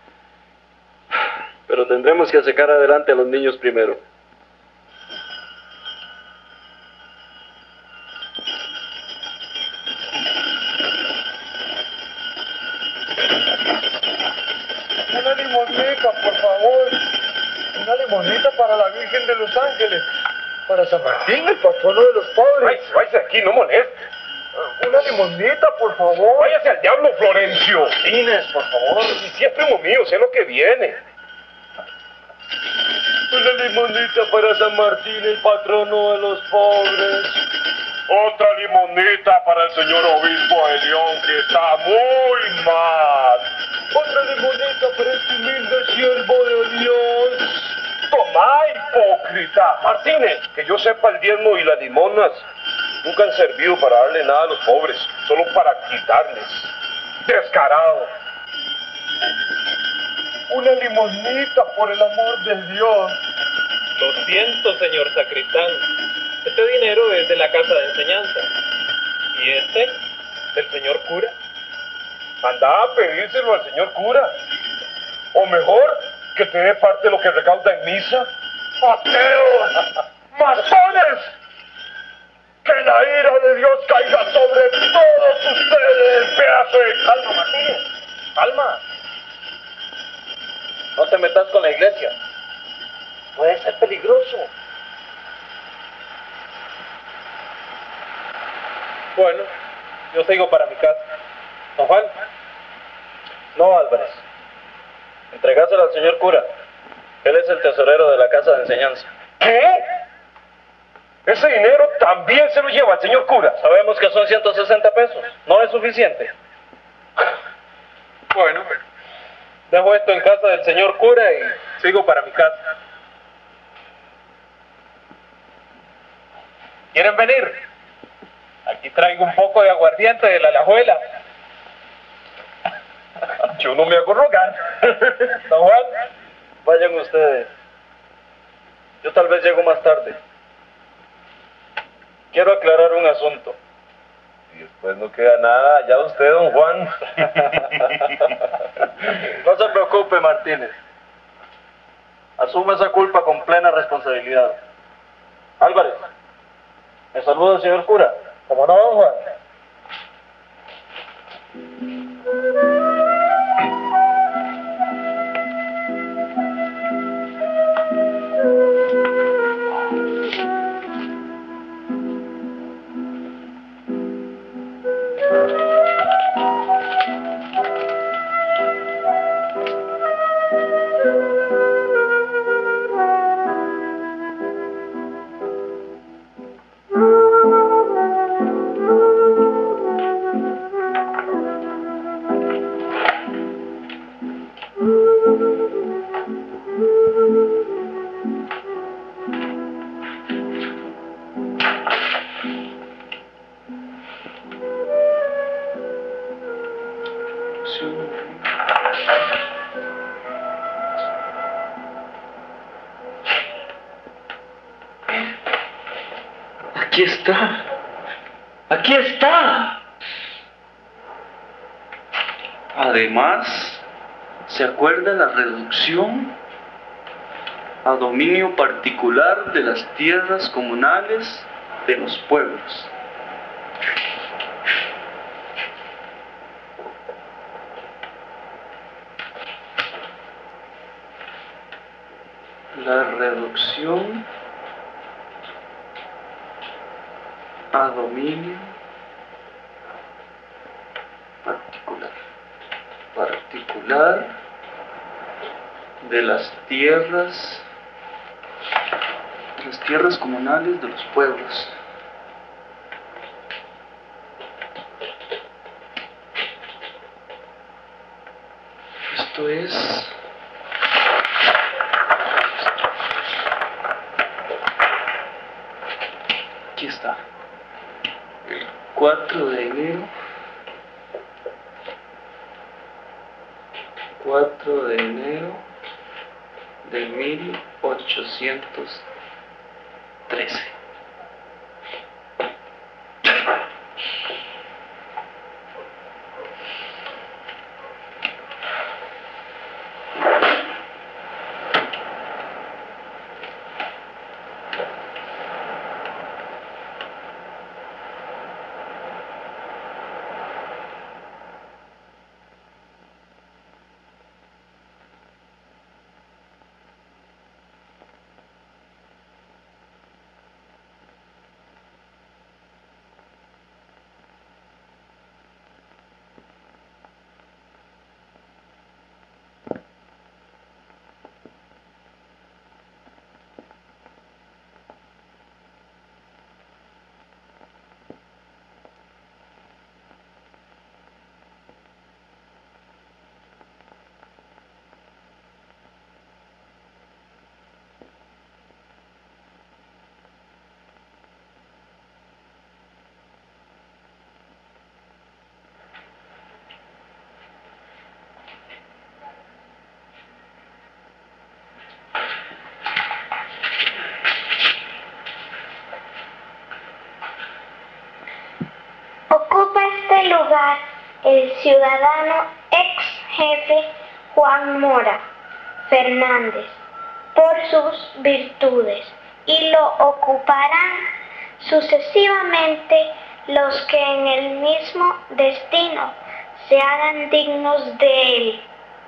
Pero tendremos que sacar adelante a los niños primero. Una limonita, por favor. Una limonita para la Virgen de los Ángeles. Para San Martín, el patrono de los pobres. Váyase, váyase aquí, no moleste. Una limonita, por favor. Váyase al diablo, Florencio. Inés, por favor. Y si es primo mío, sé lo que viene. Una limonita para San Martín, el patrono de los pobres. Otra limonita para el señor obispo de León, que está muy mal. Otra limonita para este humilde siervo de Dios. Tomá, hipócrita. Martínez, que yo sepa, el diezmo y las limonas nunca han servido para darle nada a los pobres, solo para quitarles. Descarado. Una limonita, por el amor de Dios. Lo siento, señor sacristán. Este dinero es de la casa de enseñanza. ¿Y este? ¿Del señor cura? Anda a pedírselo al señor cura. O mejor, que te dé parte de lo que recauda en misa. ¡Ateos! ¡Masones! ¡Que la ira de Dios caiga sobre todos ustedes, pedazo de... Calma, Martínez. Calma. No te metas con la iglesia. Puede ser peligroso. Bueno, yo sigo para mi casa. ¿Don Juan? No, Álvarez. Entregáselo al señor cura. Él es el tesorero de la casa de enseñanza. ¿Qué? Ese dinero también se lo lleva el señor cura. Sabemos que son ciento sesenta pesos. No es suficiente. Bueno, dejo esto en casa del señor cura y sigo para mi casa. ¿Quieren venir? Aquí traigo un poco de aguardiente de la Alajuela. Yo no me hago rogar. Don Juan, vayan ustedes. Yo tal vez llego más tarde. Quiero aclarar un asunto. Y después no queda nada, ya usted, don Juan. No se preocupe, Martínez. Asume esa culpa con plena responsabilidad. Álvarez, me saluda el señor cura. ¿Cómo no, don Juan? Aquí está. Aquí está. Además, ¿se acuerda la reducción a dominio particular de las tierras comunales de los pueblos. La reducción a dominio particular, particular de las tierras, las tierras comunales de los pueblos. Esto es aquí está, el cuatro de enero, cuatro de enero de mil ochocientos trece. Ocupa este lugar el ciudadano ex jefe Juan Mora Fernández por sus virtudes, y lo ocuparán sucesivamente los que en el mismo destino se hagan dignos de él.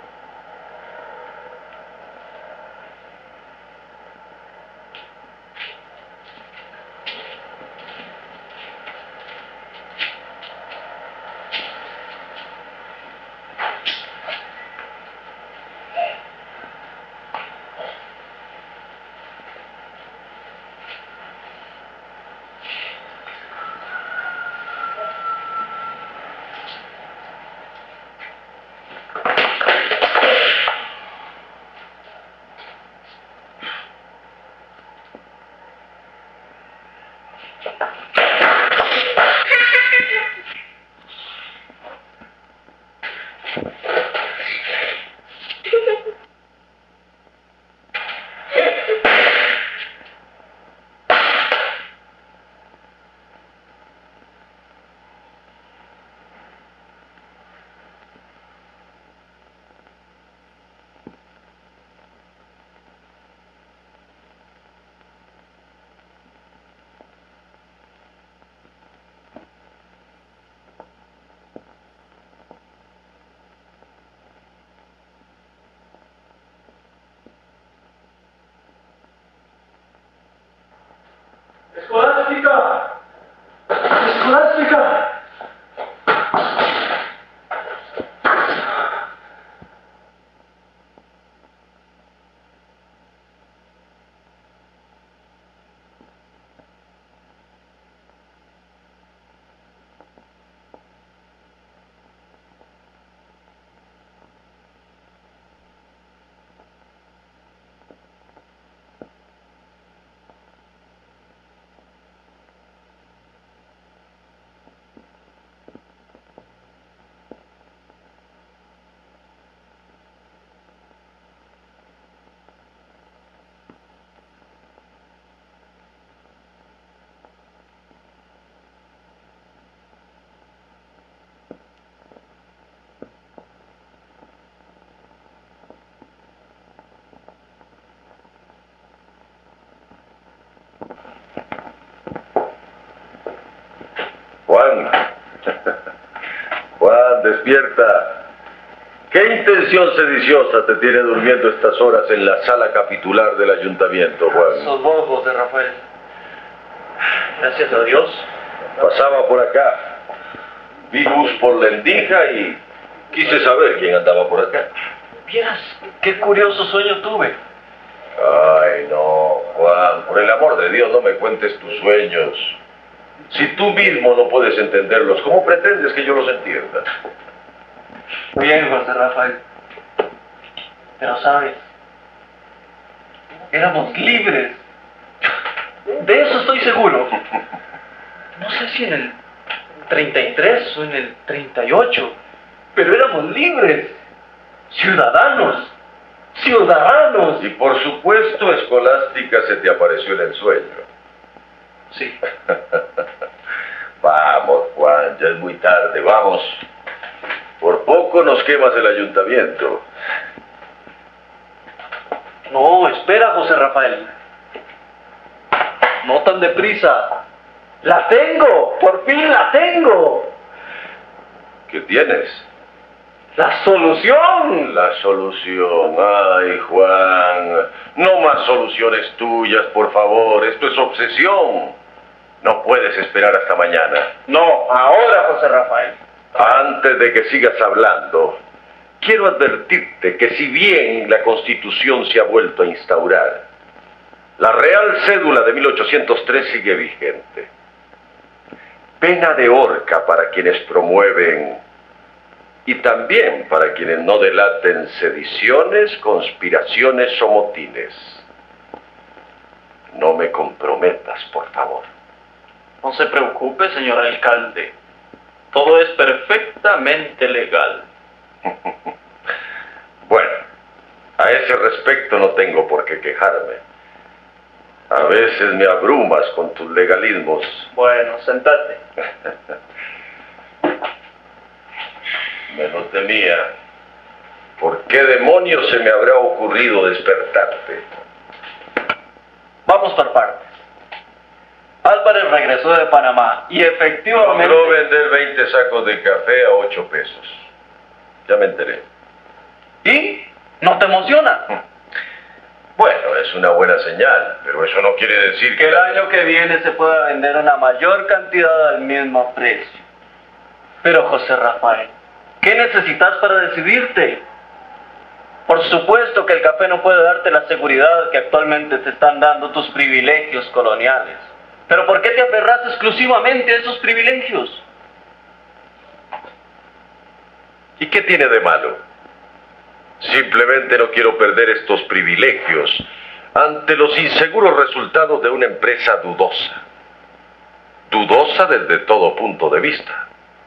¡Escolástica! ¡Escolástica! Juan, despierta. ¿Qué intención sediciosa te tiene durmiendo estas horas en la sala capitular del ayuntamiento, Juan? Sos vos, José Rafael. Gracias a Dios. Pasaba por acá. Vi luz por la endija y quise saber quién andaba por acá. Vieras, qué curioso sueño tuve. Ay, no, Juan, por el amor de Dios, no me cuentes tus sueños. Si tú mismo no puedes entenderlos, ¿cómo pretendes que yo los entienda? Bien, José Rafael. Pero sabes, éramos libres. De eso estoy seguro. No sé si en el treinta y tres o en el treinta y ocho, pero éramos libres. Ciudadanos. Ciudadanos. Y por supuesto, Escolástica se te apareció en el sueño. Sí. Vamos, Juan, ya es muy tarde, vamos. Por poco nos quemas el ayuntamiento. No, espera, José Rafael. No tan deprisa. ¡La tengo! ¡Por fin la tengo! ¿Qué tienes? ¡La solución! La solución. Ay, Juan. No más soluciones tuyas, por favor. Esto es obsesión. No puedes esperar hasta mañana. No, ahora, José Rafael. Antes de que sigas hablando, quiero advertirte que si bien la Constitución se ha vuelto a instaurar, la Real Cédula de mil ochocientos tres sigue vigente. Pena de horca para quienes promueven y también para quienes no delaten sediciones, conspiraciones o motines. No me comprometas, por favor. No se preocupe, señor alcalde. Todo es perfectamente legal. Bueno, a ese respecto no tengo por qué quejarme. A veces me abrumas con tus legalismos. Bueno, sentate. Me lo temía. ¿Por qué demonios se me habrá ocurrido despertarte? Vamos por partes. Álvarez regresó de Panamá y efectivamente... Logró vender veinte sacos de café a ocho pesos. Ya me enteré. ¿Y? ¿No te emociona? Bueno, es una buena señal, pero eso no quiere decir que... que... el año que viene se pueda vender una mayor cantidad al mismo precio. Pero, José Rafael, ¿qué necesitas para decidirte? Por supuesto que el café no puede darte la seguridad que actualmente te están dando tus privilegios coloniales. ¿Pero por qué te aferras exclusivamente a esos privilegios? ¿Y qué tiene de malo? Simplemente no quiero perder estos privilegios ante los inseguros resultados de una empresa dudosa. Dudosa desde todo punto de vista.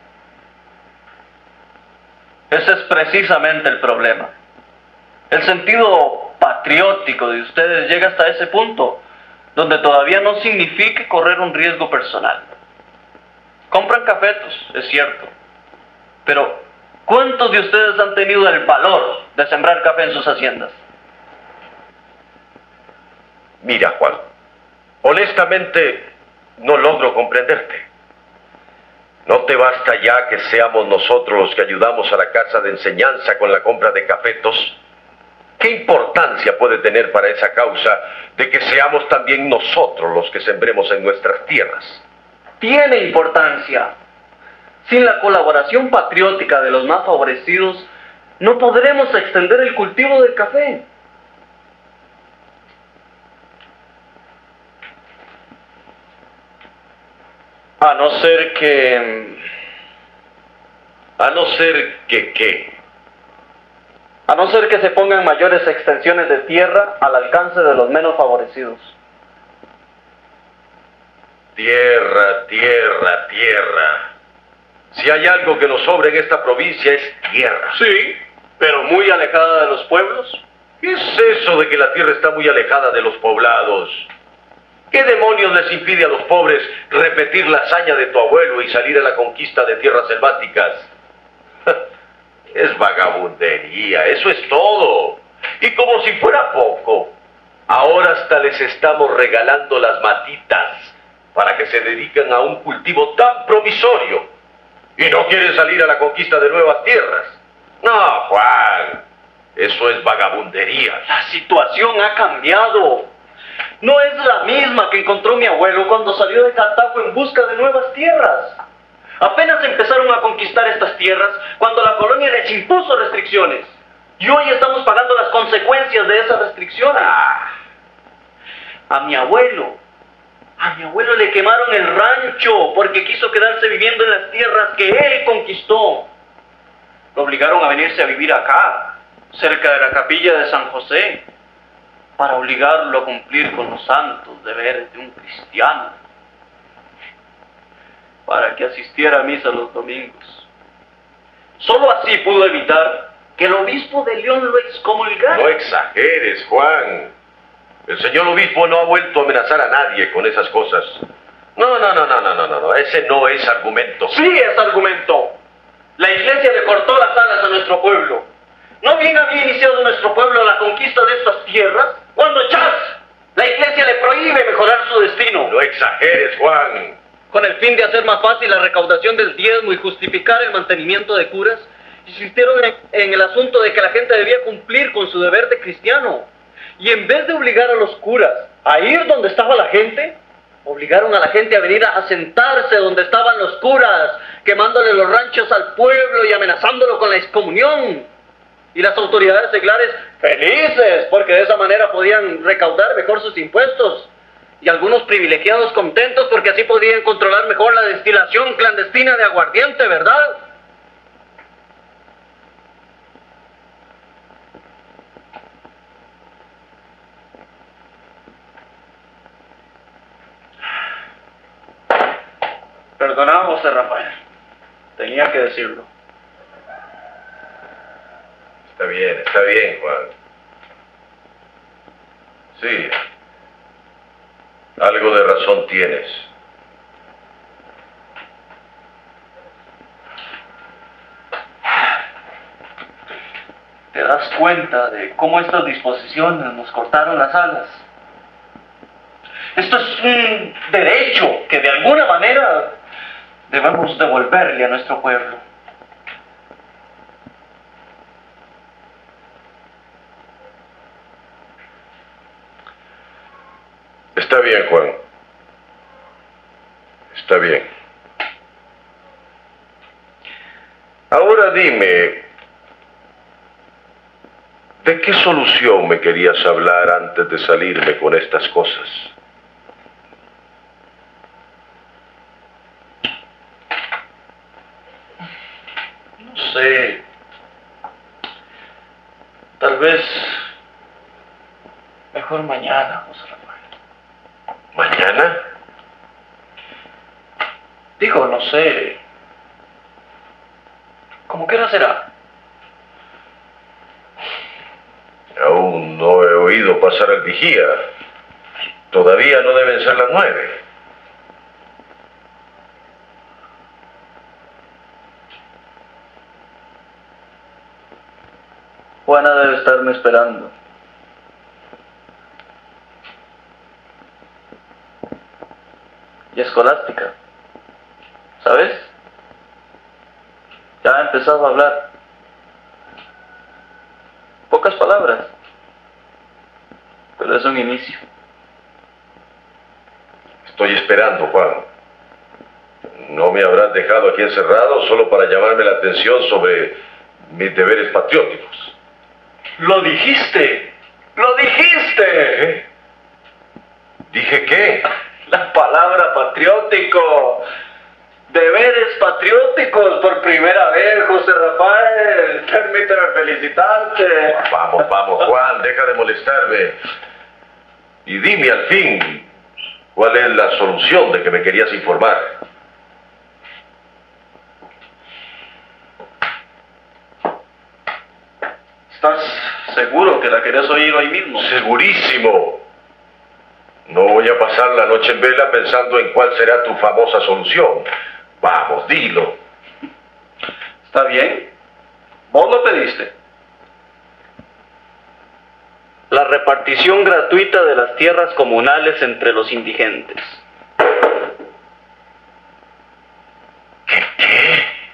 Ese es precisamente el problema. El sentido patriótico de ustedes llega hasta ese punto, donde todavía no significa correr un riesgo personal. Compran cafetos, es cierto, pero ¿cuántos de ustedes han tenido el valor de sembrar café en sus haciendas? Mira, Juan, honestamente no logro comprenderte. ¿No te basta ya que seamos nosotros los que ayudamos a la casa de enseñanza con la compra de cafetos? ¿Qué importancia puede tener para esa causa de que seamos también nosotros los que sembremos en nuestras tierras? Tiene importancia. Sin la colaboración patriótica de los más favorecidos, no podremos extender el cultivo del café. A no ser que... A no ser que qué. A no ser que se pongan mayores extensiones de tierra al alcance de los menos favorecidos. Tierra, tierra, tierra. Si hay algo que nos sobra en esta provincia es tierra. Sí, pero muy alejada de los pueblos. ¿Qué es eso de que la tierra está muy alejada de los poblados? ¿Qué demonios les impide a los pobres repetir la hazaña de tu abuelo y salir a la conquista de tierras selváticas? Es vagabundería, eso es todo. Y como si fuera poco, ahora hasta les estamos regalando las matitas para que se dediquen a un cultivo tan promisorio. ¿Y no quieren salir a la conquista de nuevas tierras? No, Juan, eso es vagabundería. La situación ha cambiado. No es la misma que encontró mi abuelo cuando salió de Cartago en busca de nuevas tierras. Apenas empezaron a conquistar estas tierras cuando la colonia les impuso restricciones. Y hoy estamos pagando las consecuencias de esas restricciones. Ah. A mi abuelo, a mi abuelo le quemaron el rancho porque quiso quedarse viviendo en las tierras que él conquistó. Lo obligaron a venirse a vivir acá, cerca de la capilla de San José, para obligarlo a cumplir con los santos deberes de un cristiano, para que asistiera a misa los domingos. Solo así pudo evitar que el obispo de León lo excomulgara. No exageres, Juan. El señor obispo no ha vuelto a amenazar a nadie con esas cosas. No, no, no, no, no, no, no, no. Ese no es argumento. Sí es argumento. La iglesia le cortó las alas a nuestro pueblo. ¿No bien había iniciado nuestro pueblo la conquista de estas tierras? Cuando ¡chas! La iglesia le prohíbe mejorar su destino. No exageres, Juan. Con el fin de hacer más fácil la recaudación del diezmo y justificar el mantenimiento de curas, insistieron en, en el asunto de que la gente debía cumplir con su deber de cristiano. Y en vez de obligar a los curas a ir donde estaba la gente, obligaron a la gente a venir a sentarse donde estaban los curas, quemándole los ranchos al pueblo y amenazándolo con la excomunión. Y las autoridades seglares felices, porque de esa manera podían recaudar mejor sus impuestos. Y algunos privilegiados contentos porque así podían controlar mejor la destilación clandestina de aguardiente, ¿verdad? Perdona, José Rafael. Tenía que decirlo. Está bien, está bien, Juan. Sí. Algo de razón tienes. ¿Te das cuenta de cómo estas disposiciones nos cortaron las alas? Esto es un derecho que de alguna manera debemos devolverle a nuestro pueblo. Está bien, Juan. Está bien. Ahora dime, ¿de qué solución me querías hablar antes de salirme con estas cosas? No sé. Tal vez mejor mañana, José Rafael. ¿Mañana? Digo, no sé. ¿Cómo que hora será? Aún no he oído pasar al vigía. Todavía no deben ser las nueve. Juana debe estarme esperando. Y Escolástica, ¿sabes? Ya ha empezado a hablar. Pocas palabras, pero es un inicio. Estoy esperando, Juan. No me habrás dejado aquí encerrado solo para llamarme la atención sobre mis deberes patrióticos. ¡Lo dijiste! ¡Lo dijiste! ¿Qué? ¿Dije qué? La palabra patriótico. Deberes patrióticos por primera vez, José Rafael. Permíteme felicitarte. Vamos, vamos, Juan, deja de molestarme. Y dime al fin, ¿cuál es la solución de que me querías informar? ¿Estás seguro que la querés oír hoy mismo? Segurísimo. No voy a pasar la noche en vela pensando en cuál será tu famosa solución. Vamos, dilo. ¿Está bien? Vos lo pediste. La repartición gratuita de las tierras comunales entre los indigentes. ¿Qué? ¿Qué?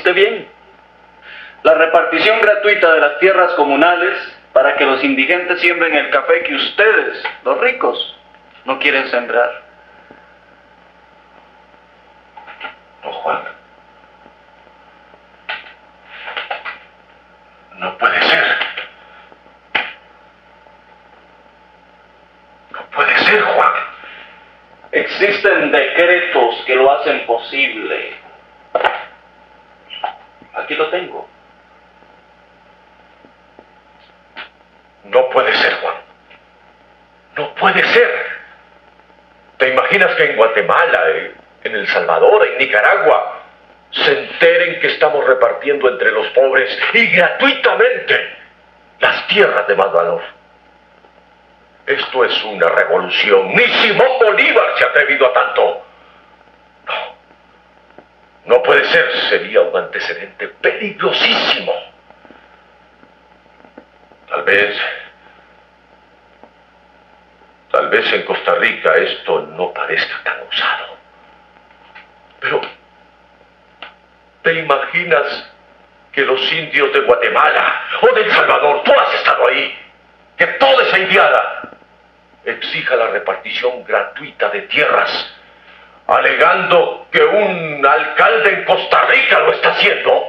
usted bien. La repartición gratuita de las tierras comunales para que los indigentes siembren el café que ustedes, los ricos, no quieren sembrar. No, Juan. No puede ser. No puede ser, Juan. Existen decretos que lo hacen posible. Aquí lo tengo. No puede ser, Juan. No puede ser. ¿Te imaginas que en Guatemala, en El Salvador, en Nicaragua, se enteren que estamos repartiendo entre los pobres y gratuitamente las tierras de más valor? Esto es una revolución. Ni Simón Bolívar se ha atrevido a tanto. No. No puede ser. Sería un antecedente peligrosísimo. Tal vez... Tal vez en Costa Rica esto no parezca tan usado. Pero... ¿te imaginas que los indios de Guatemala o de El Salvador, tú has estado ahí, que toda esa indiada exija la repartición gratuita de tierras, alegando que un alcalde en Costa Rica lo está haciendo?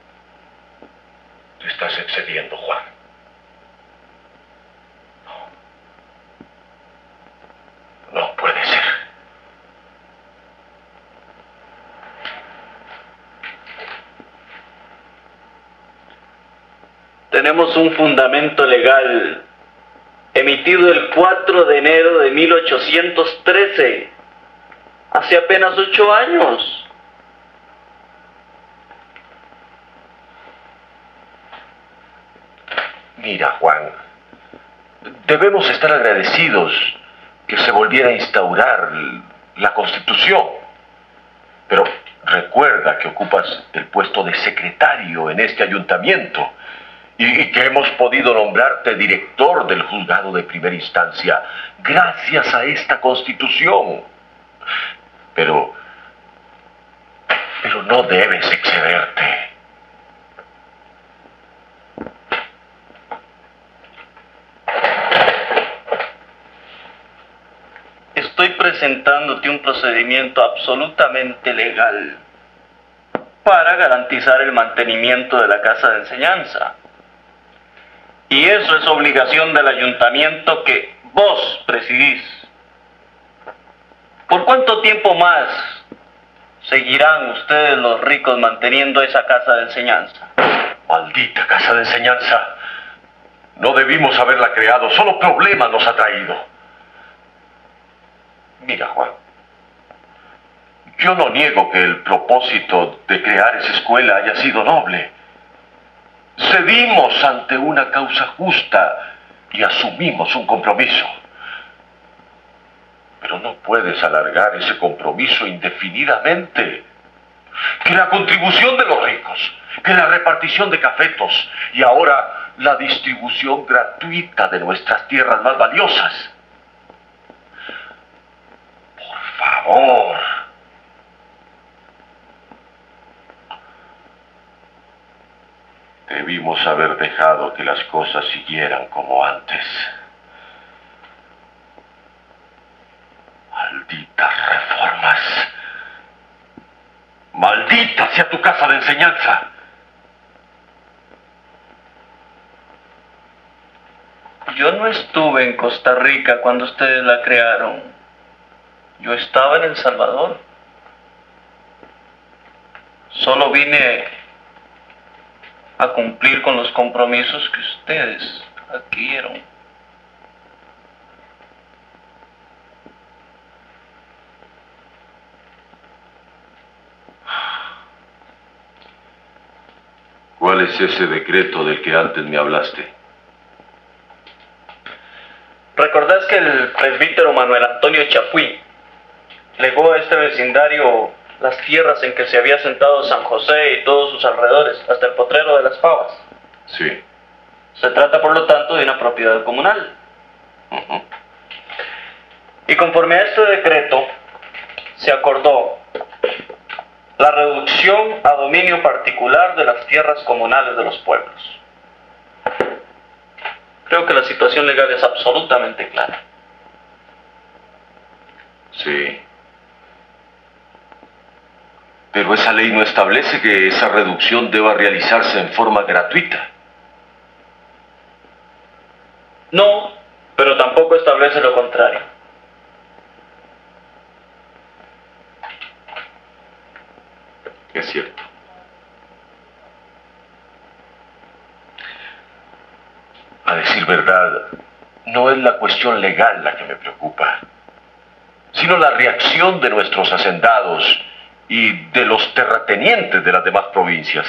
Te estás excediendo, Juan. No, no puede ser. Tenemos un fundamento legal emitido el cuatro de enero de mil ochocientos trece, hace apenas ocho años. Mira, Juan, debemos estar agradecidos que se volviera a instaurar la Constitución. Pero recuerda que ocupas el puesto de secretario en este ayuntamiento y que hemos podido nombrarte director del juzgado de primera instancia gracias a esta Constitución. Pero, pero no debes excederte. Estoy presentándote un procedimiento absolutamente legal para garantizar el mantenimiento de la casa de enseñanza. Y eso es obligación del ayuntamiento que vos presidís. ¿Por cuánto tiempo más seguirán ustedes los ricos manteniendo esa casa de enseñanza? Maldita casa de enseñanza. No debimos haberla creado, solo problemas nos ha traído. Mira, Juan, yo no niego que el propósito de crear esa escuela haya sido noble. Cedimos ante una causa justa y asumimos un compromiso. Pero no puedes alargar ese compromiso indefinidamente. Que la contribución de los ricos, que la repartición de cafetos y ahora la distribución gratuita de nuestras tierras más valiosas. Por favor. Debimos haber dejado que las cosas siguieran como antes. Malditas reformas. Maldita sea tu casa de enseñanza. Yo no estuve en Costa Rica cuando ustedes la crearon. Yo estaba en El Salvador. Solo vine a cumplir con los compromisos que ustedes adquirieron. ¿Cuál es ese decreto del que antes me hablaste? ¿Recordás que el presbítero Manuel Antonio Chapuí legó a este vecindario las tierras en que se había sentado San José y todos sus alrededores, hasta el potrero de las Pavas? Sí. Se trata, por lo tanto, de una propiedad comunal. Uh-huh. Y conforme a este decreto, se acordó la reducción a dominio particular de las tierras comunales de los pueblos. Creo que la situación legal es absolutamente clara. Sí. Pero esa ley no establece que esa reducción deba realizarse en forma gratuita. No, pero tampoco establece lo contrario. Es cierto. A decir verdad, no es la cuestión legal la que me preocupa, sino la reacción de nuestros hacendados y de los terratenientes de las demás provincias.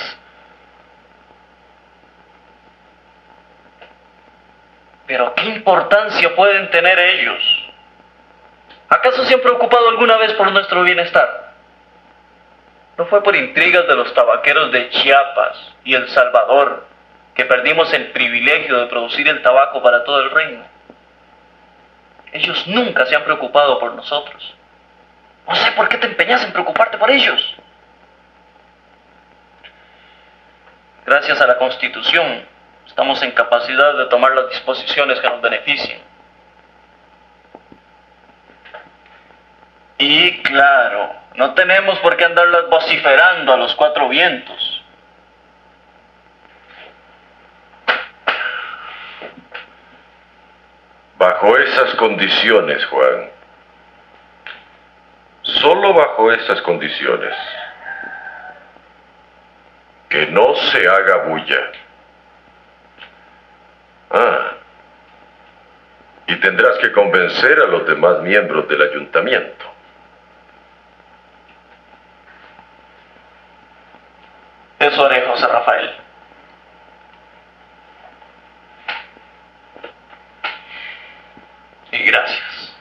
Pero ¿qué importancia pueden tener ellos? ¿Acaso se han preocupado alguna vez por nuestro bienestar? ¿No fue por intrigas de los tabaqueros de Chiapas y El Salvador que perdimos el privilegio de producir el tabaco para todo el reino? Ellos nunca se han preocupado por nosotros. No sé por qué te empeñas en preocuparte por ellos. Gracias a la Constitución, estamos en capacidad de tomar las disposiciones que nos beneficien. Y claro, no tenemos por qué andarlas vociferando a los cuatro vientos. Bajo esas condiciones, Juan, solo bajo esas condiciones, que no se haga bulla. Ah, y tendrás que convencer a los demás miembros del ayuntamiento. Eso haré, José Rafael. Y gracias.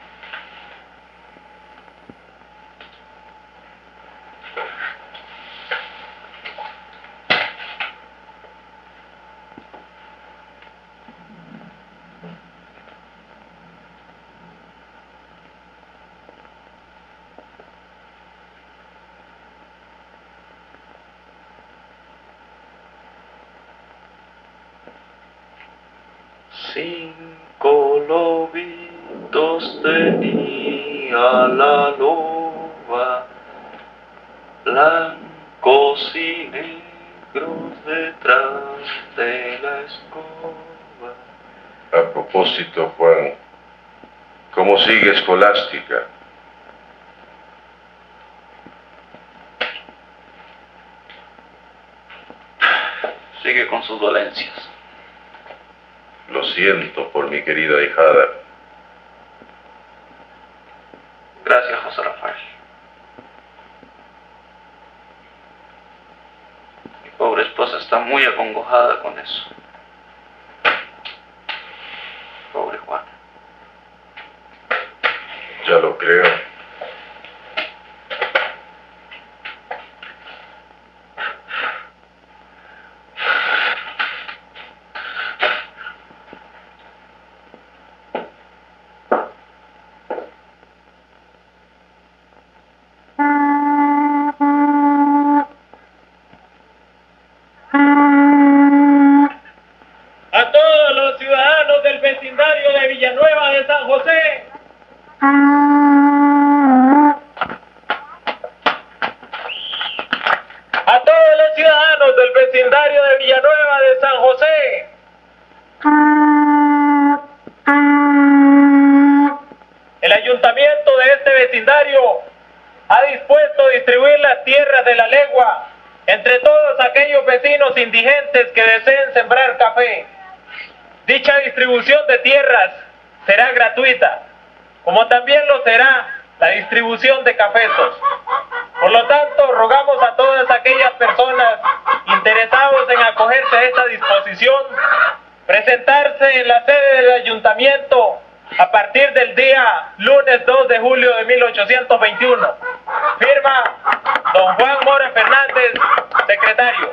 Cinco lobitos tenía la loba, blancos y negros detrás de la escoba. A propósito, Juan, ¿cómo sigue Escolástica? Sigue con sus dolencias. Lo siento por mi querida ahijada. Gracias, José Rafael. Mi pobre esposa está muy acongojada con eso. Pobre Juan. Ya lo creo. A todos los ciudadanos del vecindario de Villanueva de San José. A todos los ciudadanos del vecindario de Villanueva de San José. El ayuntamiento de este vecindario ha dispuesto a distribuir las tierras de la legua entre todos aquellos vecinos indigentes que deseen sembrar café. Dicha distribución de tierras será gratuita, como también lo será la distribución de cafetos. Por lo tanto, rogamos a todas aquellas personas interesados en acogerse a esta disposición, presentarse en la sede del ayuntamiento a partir del día lunes dos de julio de mil ochocientos veintiuno. Firma don Juan Mora Fernández, secretario.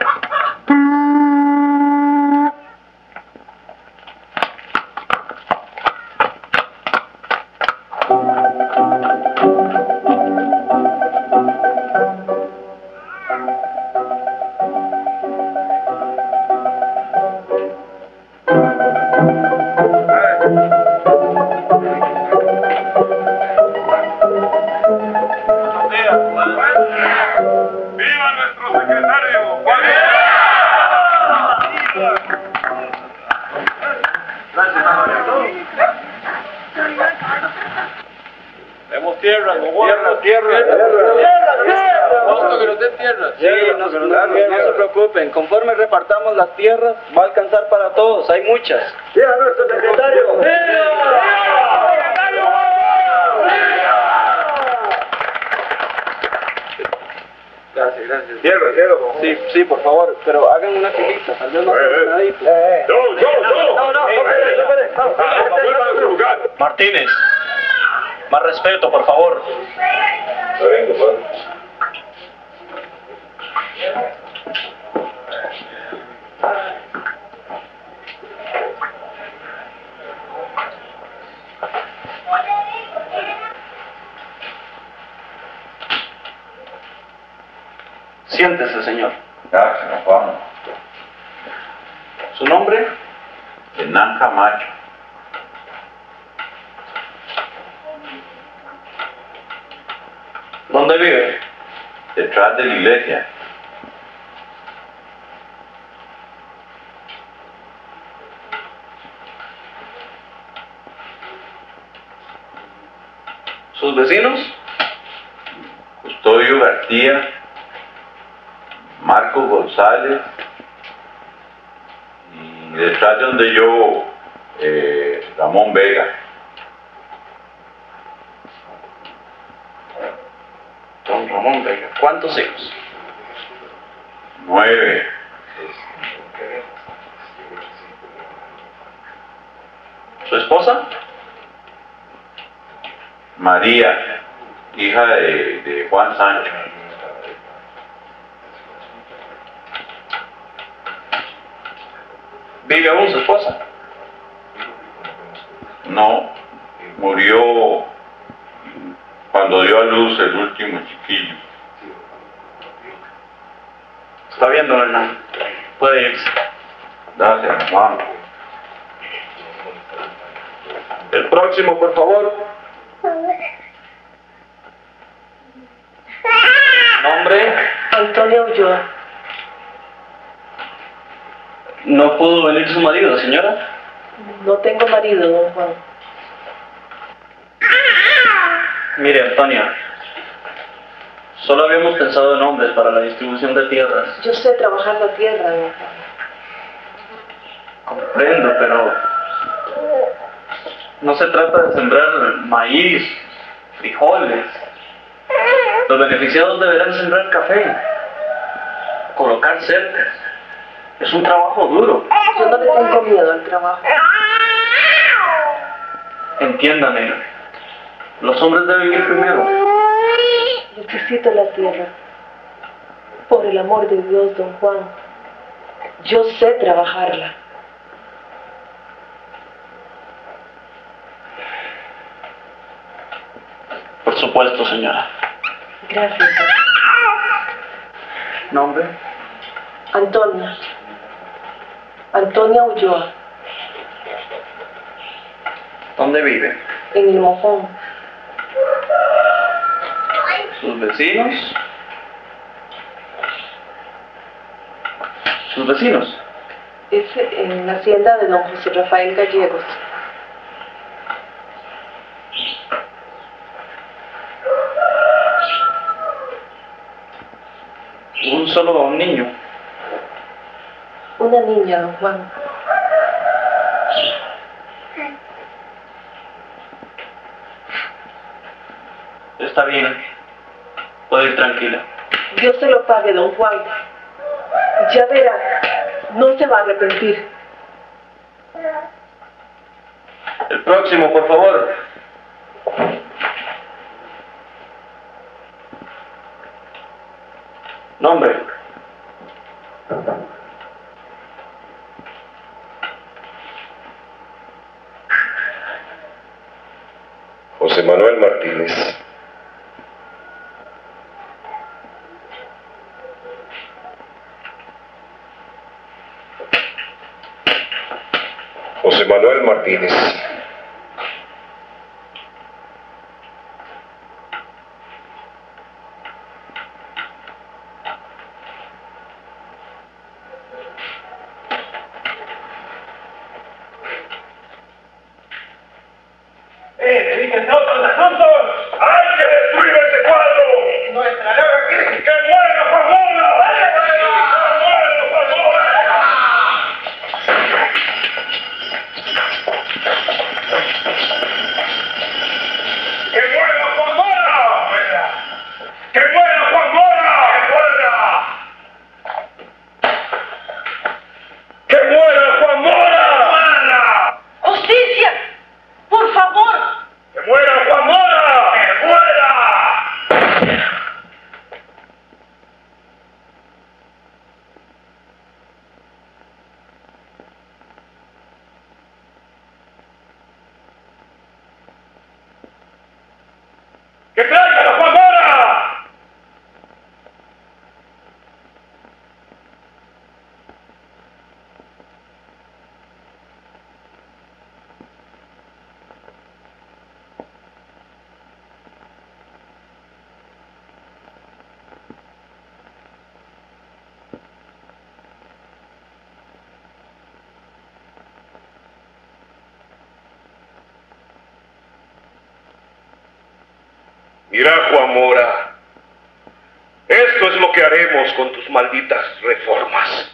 tierras, tierra, tierra, tierra, tierra. Justo que nos den tierras. Sí, no, no, no, no se preocupen, conforme repartamos las tierras, va a alcanzar para todos, hay muchas. ¡Viva nuestro secretario! Gracias, gracias. Tierra, tierra. Sí, sí, por favor, pero hagan una filita, tal vez más ordenadito. ¡No, yo, yo! No, no, espere, espere. Vuelvan a su lugar. Martínez, más respeto, por favor. Vengo, padre. Siéntese, señor. Gracias, don Juan. ¿Su nombre? Hernán Camacho. ¿Dónde vive? Detrás de la iglesia. ¿Sus vecinos? Custodio García, Marcos González, y detrás de donde yo, eh, Ramón Vega. Don Ramón Vega. ¿Cuántos hijos? Nueve. ¿Su esposa? María, hija de, de Juan Sancho. ¿Vive aún su esposa? No, murió cuando dio a luz el último chiquillo. Está bien, don Hernán. Puede irse. Gracias, Juan. El próximo, por favor. ¿Nombre? Antonio Ulloa. ¿No pudo venir su marido, señora? No tengo marido, don Juan. Mire, Antonia, solo habíamos pensado en hombres para la distribución de tierras. Yo sé trabajar la tierra, don Juan. Comprendo, pero no se trata de sembrar maíz, frijoles. Los beneficiados deberán sembrar café, colocar cercas. Es un trabajo duro. Yo no le tengo miedo al trabajo. Entiéndame, los hombres deben ir primero. Necesito la tierra. Por el amor de Dios, don Juan. Yo sé trabajarla. Por supuesto, señora. Gracias. ¿Nombre? Antonia. Antonia Ulloa. ¿Dónde vive? En el Mojón. ¿Sus vecinos? ¿Sus vecinos? Es en la hacienda de don José Rafael Gallegos. Un solo niño. Una niña, don Juan. Está bien. Puede ir tranquila. Dios se lo pague, don Juan. Ya verá, no se va a arrepentir. El próximo, por favor. Nombre. José Manuel Martínez. José Manuel Martínez. ¡Eh, dedíquense a otros asuntos! ¡Hay que ¡Que traigan a Juan Mora! Mira, Juan Mora, esto es lo que haremos con tus malditas reformas.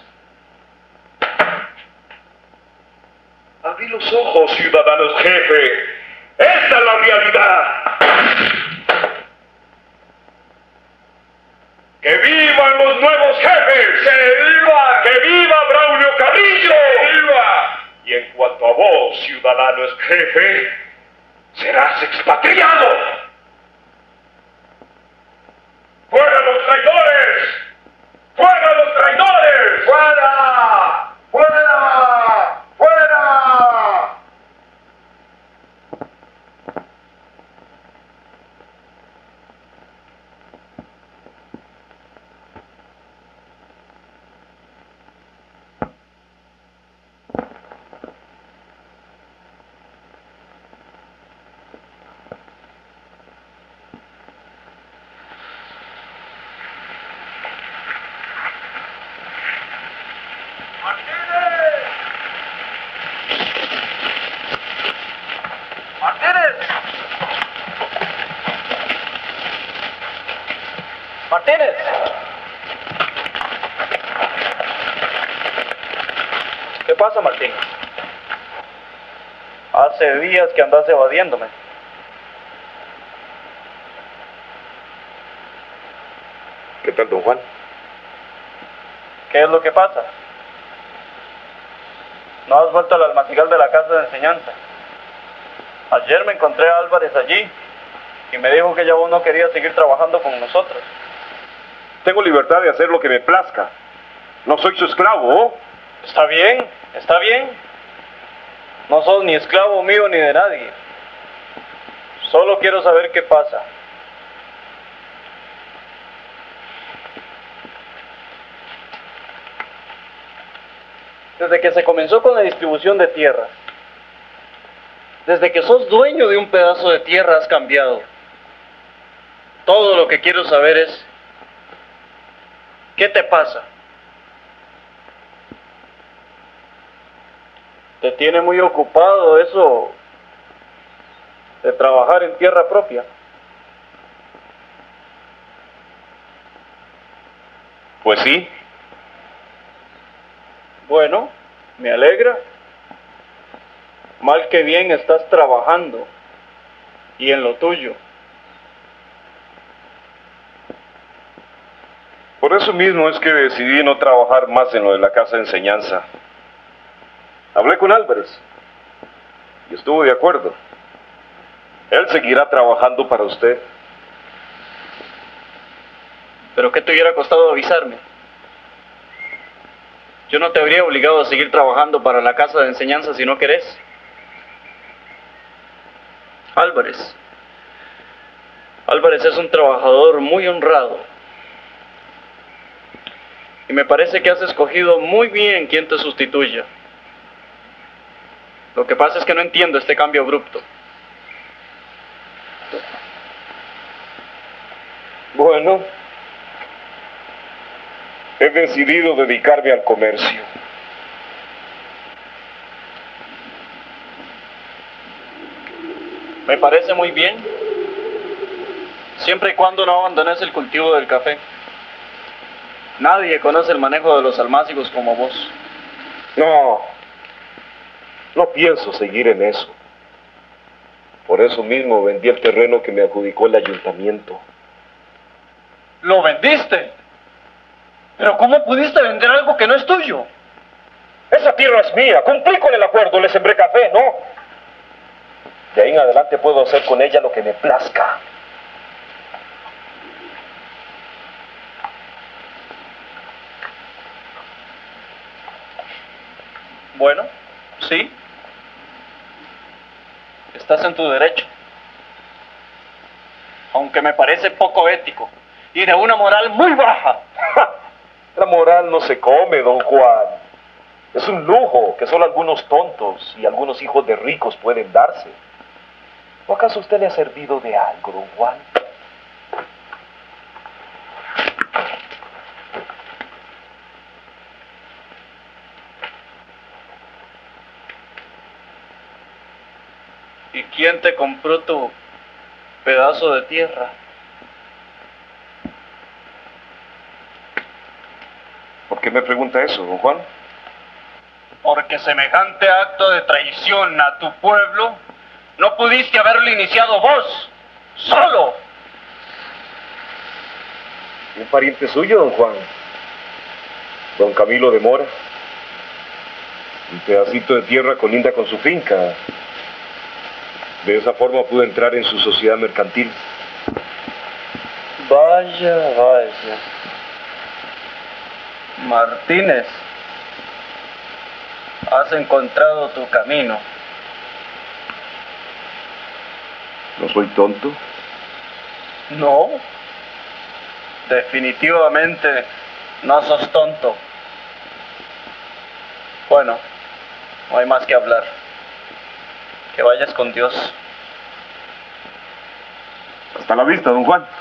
Abrí los ojos, ciudadanos jefe. Esta es la realidad. ¡Que vivan los nuevos jefes! ¡Que viva! ¡Que viva Braulio Carrillo! ¡Que viva! Y en cuanto a vos, ciudadano jefe, serás expatriado. ¡Fuera los traidores! ¡Fuera los traidores! ¡Fuera! ¡Fuera! ¡Fuera! Martínez. ¿Qué pasa, Martín? Hace días que andas evadiéndome. ¿Qué tal, don Juan? ¿Qué es lo que pasa? ¿No has vuelto al almacigal de la casa de enseñanza? Ayer me encontré a Álvarez allí y me dijo que ya vos no querías seguir trabajando con nosotros. Tengo libertad de hacer lo que me plazca. No soy su esclavo, ¿oh? Está bien, está bien. No sos ni esclavo mío ni de nadie. Solo quiero saber qué pasa. Desde que se comenzó con la distribución de tierras, desde que sos dueño de un pedazo de tierra has cambiado. Todo lo que quiero saber es, ¿qué te pasa? ¿Te tiene muy ocupado eso de trabajar en tierra propia? Pues sí. Bueno, me alegra. Mal que bien estás trabajando y en lo tuyo. Por eso mismo es que decidí no trabajar más en lo de la casa de enseñanza. Hablé con Álvarez y estuvo de acuerdo. Él seguirá trabajando para usted. ¿Pero qué te hubiera costado avisarme? Yo no te habría obligado a seguir trabajando para la casa de enseñanza si no querés. Álvarez. Álvarez es un trabajador muy honrado. Y me parece que has escogido muy bien quién te sustituya. Lo que pasa es que no entiendo este cambio abrupto. Bueno, he decidido dedicarme al comercio. Me parece muy bien, siempre y cuando no abandones el cultivo del café. Nadie conoce el manejo de los almácigos como vos. No, no pienso seguir en eso. Por eso mismo vendí el terreno que me adjudicó el ayuntamiento. ¿Lo vendiste? ¿Pero cómo pudiste vender algo que no es tuyo? Esa tierra es mía, cumplí con el acuerdo, le sembré café, ¿no? De ahí en adelante puedo hacer con ella lo que me plazca. Bueno, sí. Estás en tu derecho. aunque me parece poco ético y de una moral muy baja. La moral no se come, don Juan. Es un lujo que solo algunos tontos y algunos hijos de ricos pueden darse. ¿O acaso usted le ha servido de algo, don Juan? ¿Y quién te compró tu pedazo de tierra? ¿Por qué me pregunta eso, don Juan? Porque semejante acto de traición a tu pueblo no pudiste haberlo iniciado vos, solo. Un pariente suyo, don Juan. Don Camilo de Mora. Un pedacito de tierra colinda con su finca. De esa forma pudo entrar en su sociedad mercantil. Vaya, vaya. Martínez, has encontrado tu camino. ¿No soy tonto? No, definitivamente no sos tonto. Bueno, no hay más que hablar. Que vayas con Dios. Hasta la vista, don Juan.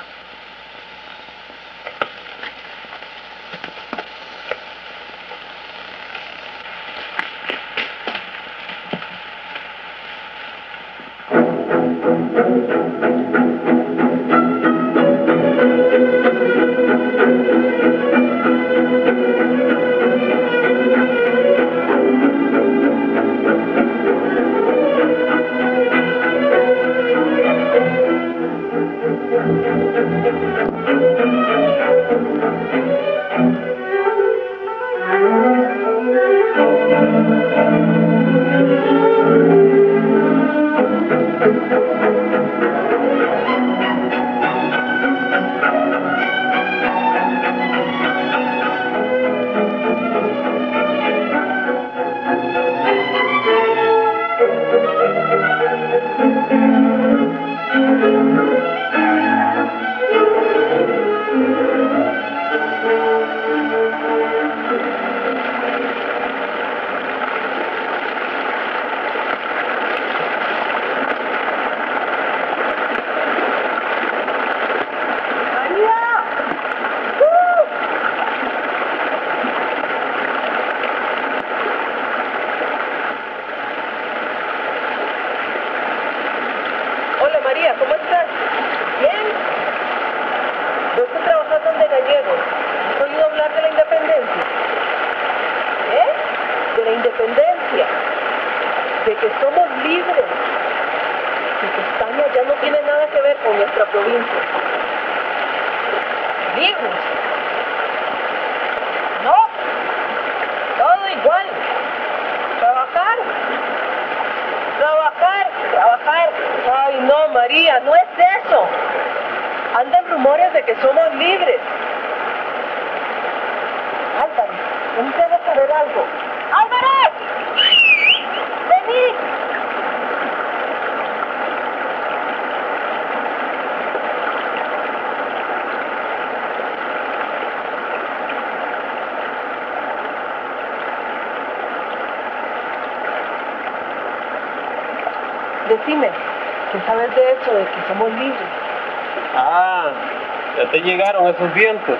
Decime, ¿qué sabes de eso, de que somos libres? Ah, ya te llegaron esos vientos.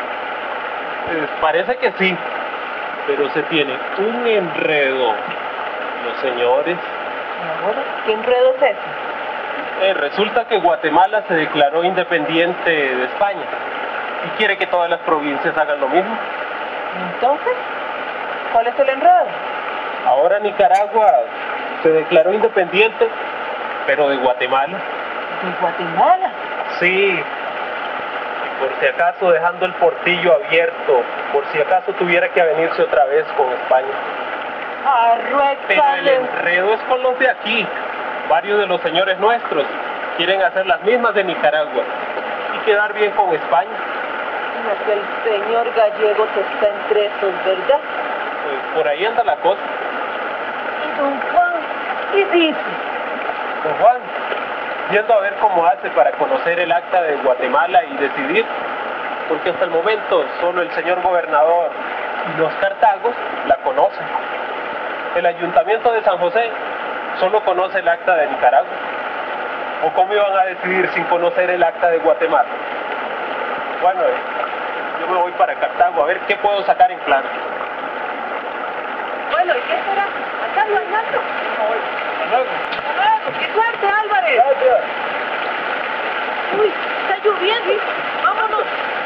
Pues parece que sí, pero se tiene un enredo. Los señores. Ahora, ¿qué enredo es ese? Eh, resulta que Guatemala se declaró independiente de España y quiere que todas las provincias hagan lo mismo. Entonces, ¿cuál es el enredo? Ahora Nicaragua se declaró independiente, pero de Guatemala. ¿De Guatemala? Sí, por si acaso dejando el portillo abierto, por si acaso tuviera que venirse otra vez con España. Pero el enredo es con los de aquí. Varios de los señores nuestros quieren hacer las mismas de Nicaragua y quedar bien con España. Mira que el señor Gallegos está entre esos, ¿verdad? Pues por ahí anda la cosa. ¿Y don Juan qué dice? Don Juan, Viendo a ver cómo hace para conocer el acta de Guatemala y decidir, porque hasta el momento solo el señor gobernador y los Cartagos la conocen. El ayuntamiento de San José solo conoce el acta de Nicaragua. ¿O cómo iban a decidir sin conocer el acta de Guatemala? Bueno, eh, yo me voy para Cartago a ver qué puedo sacar en plano. Bueno, ¿y qué será? ¿Acá no hay nada? Hasta luego. Hasta luego. ¡Qué suerte, Álvarez! Gracias. Uy, está lloviendo. Vámonos.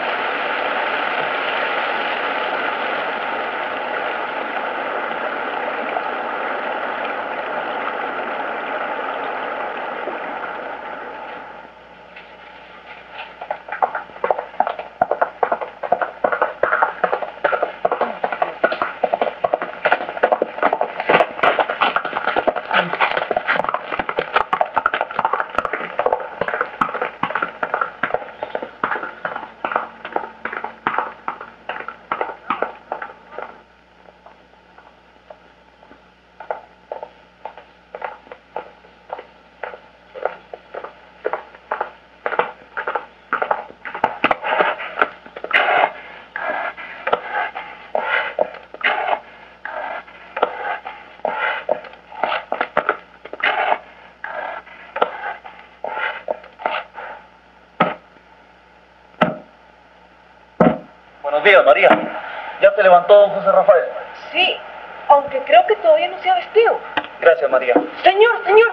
Buenos días, María. ¿Ya te levantó don José Rafael? Sí, aunque creo que todavía no se ha vestido. Gracias, María. Señor, señor.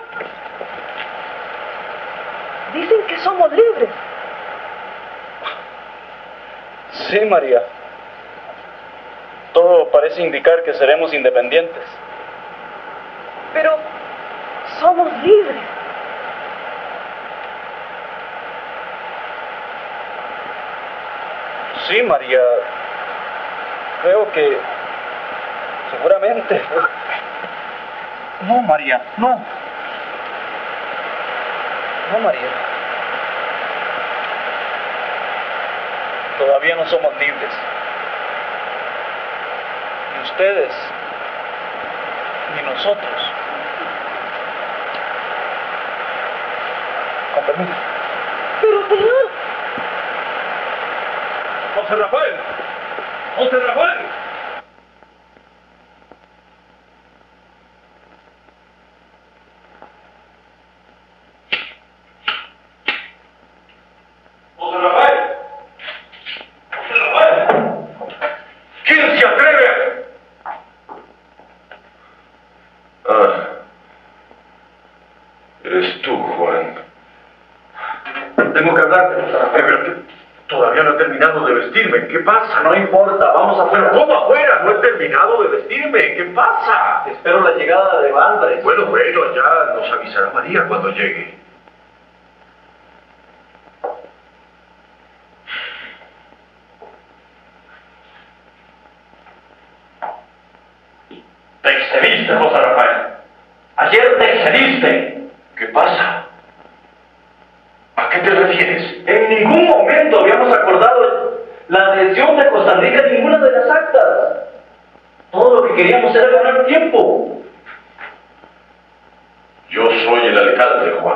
Dicen que somos libres. Sí, María. Todo parece indicar que seremos independientes. Pero somos libres. Sí, María. Creo que... seguramente. No, María, no. No, María. Todavía no somos libres. Ni ustedes, ni nosotros. Con permiso. Pero, señor. ¡José Rafael! ¡José Rafael! ¡José Rafael! ¡José Rafael! ¿Quién se atreve? Ah. Eres tú, Juan. Tengo que hablarte, José Rafael. Todavía no he terminado de vestirme. ¿Qué pasa? No importa, vamos afuera. ¿Pero cómo afuera? No he terminado de vestirme. ¿Qué pasa? Espero la llegada de Álvarez. Bueno, bueno, ya nos avisará María cuando llegue. Te excediste, José Rafael. Ayer te excediste. ¿Qué pasa? ¿A qué te refieres? En ningún momento habíamos acordado la adhesión de Costa Rica en ninguna de las actas. Todo lo que queríamos era ganar tiempo. Yo soy el alcalde, Juan.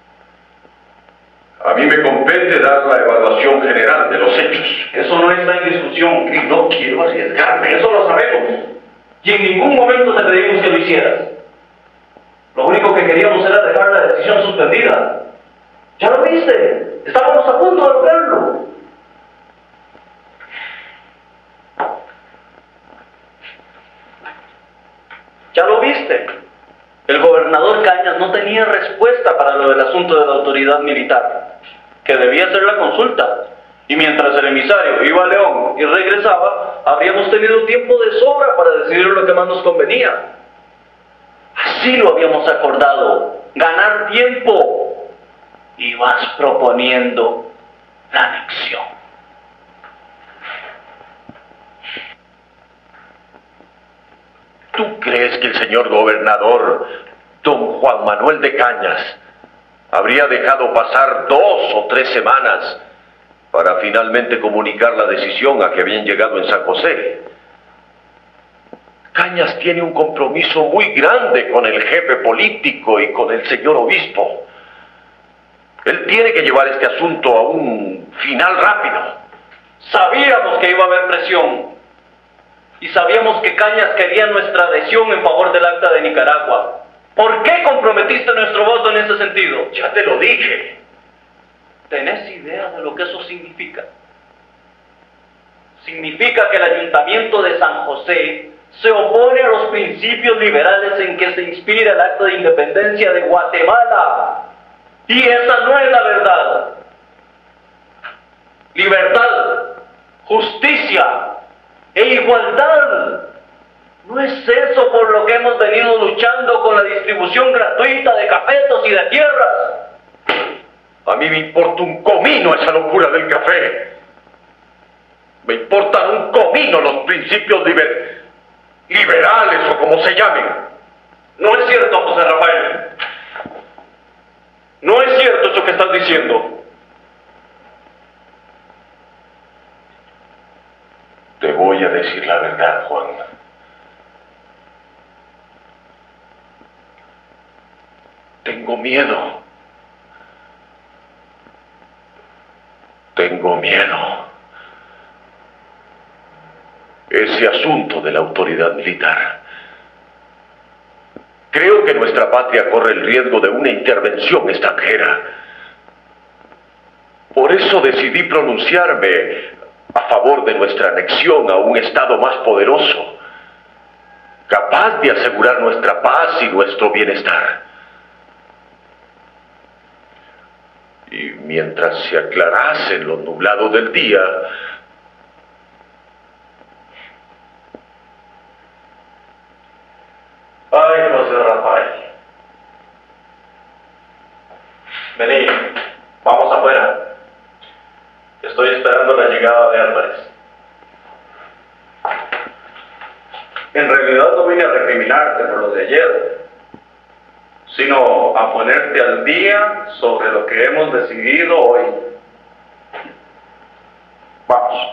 A mí me compete dar la evaluación general de los hechos. Eso no está en discusión. Y no quiero arriesgarme. Eso lo sabemos. Y en ningún momento te pedimos que lo hicieras. Lo único que queríamos era dejar la decisión suspendida. Ya lo viste. Estábamos a punto de lograrlo. Ya lo viste. El gobernador Cañas no tenía respuesta para lo del asunto de la autoridad militar, que debía hacer la consulta. Y mientras el emisario iba a León y regresaba, habríamos tenido tiempo de sobra para decidir lo que más nos convenía. Así lo habíamos acordado, ganar tiempo. Y vas proponiendo la anexión. ¿Tú crees que el señor gobernador, don Juan Manuel de Cañas, habría dejado pasar dos o tres semanas para finalmente comunicar la decisión a que habían llegado en San José? Cañas tiene un compromiso muy grande con el jefe político y con el señor obispo. Él tiene que llevar este asunto a un final rápido. Sabíamos que iba a haber presión. Y sabíamos que Cañas quería nuestra adhesión en favor del Acta de Nicaragua. ¿Por qué comprometiste nuestro voto en ese sentido? Ya te lo dije. ¿Tenés idea de lo que eso significa? Significa que el Ayuntamiento de San José se opone a los principios liberales en que se inspira el Acta de Independencia de Guatemala. Y esa no es la verdad. Libertad, justicia e igualdad. ¿No es eso por lo que hemos venido luchando con la distribución gratuita de cafetos y de tierras? A mí me importa un comino esa locura del café. Me importan un comino los principios liber... liberales o como se llamen. No es cierto, José Rafael. No es cierto eso que estás diciendo. Te voy a decir la verdad, Juan. Tengo miedo. Tengo miedo. Ese asunto de la autoridad militar. Creo que nuestra patria corre el riesgo de una intervención extranjera. Por eso decidí pronunciarme a favor de nuestra anexión a un Estado más poderoso, capaz de asegurar nuestra paz y nuestro bienestar. Y mientras se aclarasen los nublados del día, ay, José Rafael. Vení, vamos afuera. Estoy esperando la llegada de Álvarez. En realidad no vine a recriminarte por lo de ayer, sino a ponerte al día sobre lo que hemos decidido hoy. Vamos.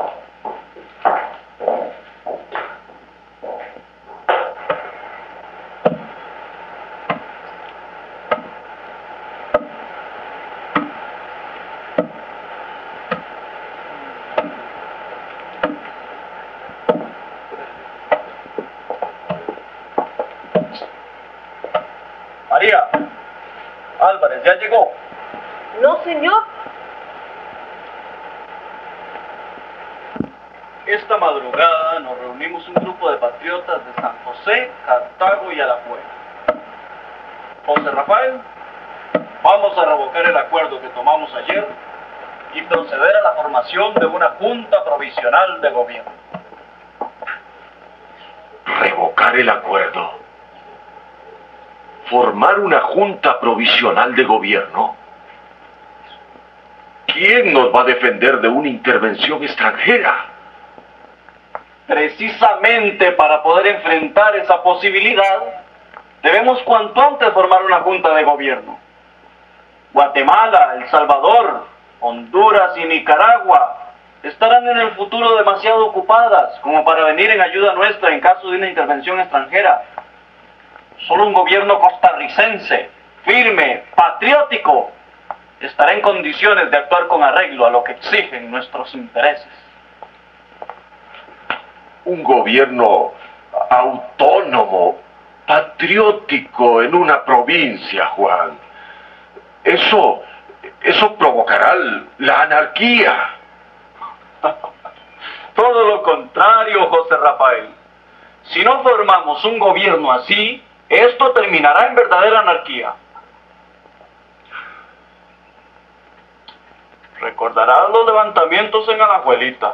María, Álvarez, ¿ya llegó? No, señor. Esta madrugada nos reunimos un grupo de patriotas de San José, Cartago y Alajuela. José Rafael, vamos a revocar el acuerdo que tomamos ayer y proceder a la formación de una junta provisional de gobierno. revocar el acuerdo. Formar una junta provisional de gobierno. ¿Quién nos va a defender de una intervención extranjera? Precisamente para poder enfrentar esa posibilidad, debemos cuanto antes formar una junta de gobierno. Guatemala, El Salvador, Honduras y Nicaragua estarán en el futuro demasiado ocupadas como para venir en ayuda nuestra en caso de una intervención extranjera. Solo un gobierno costarricense, firme, patriótico, estará en condiciones de actuar con arreglo a lo que exigen nuestros intereses. Un gobierno autónomo, patriótico en una provincia, Juan. Eso, eso provocará la anarquía. Todo lo contrario, José Rafael. Si no formamos un gobierno así, esto terminará en verdadera anarquía. Recordarás los levantamientos en Alajuelita.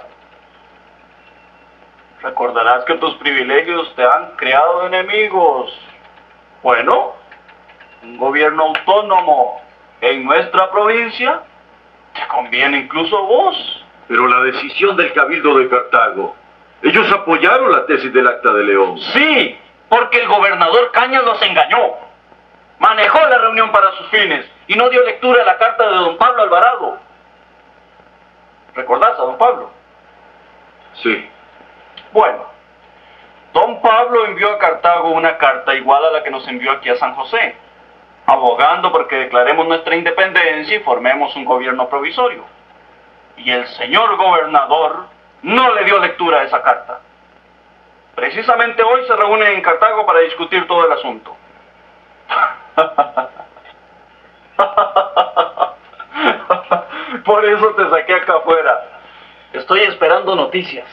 Recordarás que tus privilegios te han creado enemigos. Bueno, un gobierno autónomo en nuestra provincia te conviene incluso a vos. Pero la decisión del Cabildo de Cartago, ellos apoyaron la tesis del Acta de León. Sí, porque el gobernador Cañas los engañó. Manejó la reunión para sus fines y no dio lectura a la carta de don Pablo Alvarado. ¿Recordás a don Pablo? Sí. Bueno, don Pablo envió a Cartago una carta igual a la que nos envió aquí a San José. abogando porque declaremos nuestra independencia y formemos un gobierno provisorio. Y el señor gobernador no le dio lectura a esa carta. Precisamente hoy se reúnen en Cartago para discutir todo el asunto. Por eso te saqué acá afuera. Estoy esperando noticias.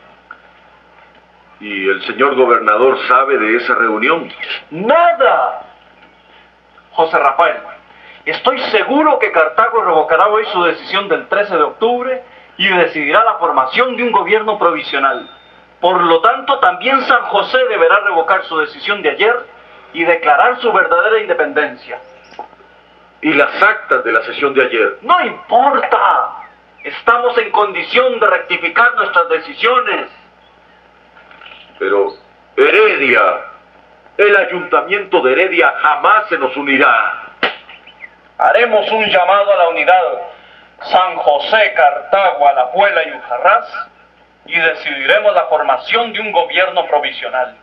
¿Y el señor gobernador sabe de esa reunión? ¡Nada! José Rafael, estoy seguro que Cartago revocará hoy su decisión del trece de octubre y decidirá la formación de un gobierno provisional. Por lo tanto, también San José deberá revocar su decisión de ayer y declarar su verdadera independencia. ¿Y las actas de la sesión de ayer? ¡No importa! Estamos en condición de rectificar nuestras decisiones. Pero, Heredia, el ayuntamiento de Heredia jamás se nos unirá. Haremos un llamado a la unidad. San José, Cartago, Alajuela y Ujarrás, y decidiremos la formación de un gobierno provisional.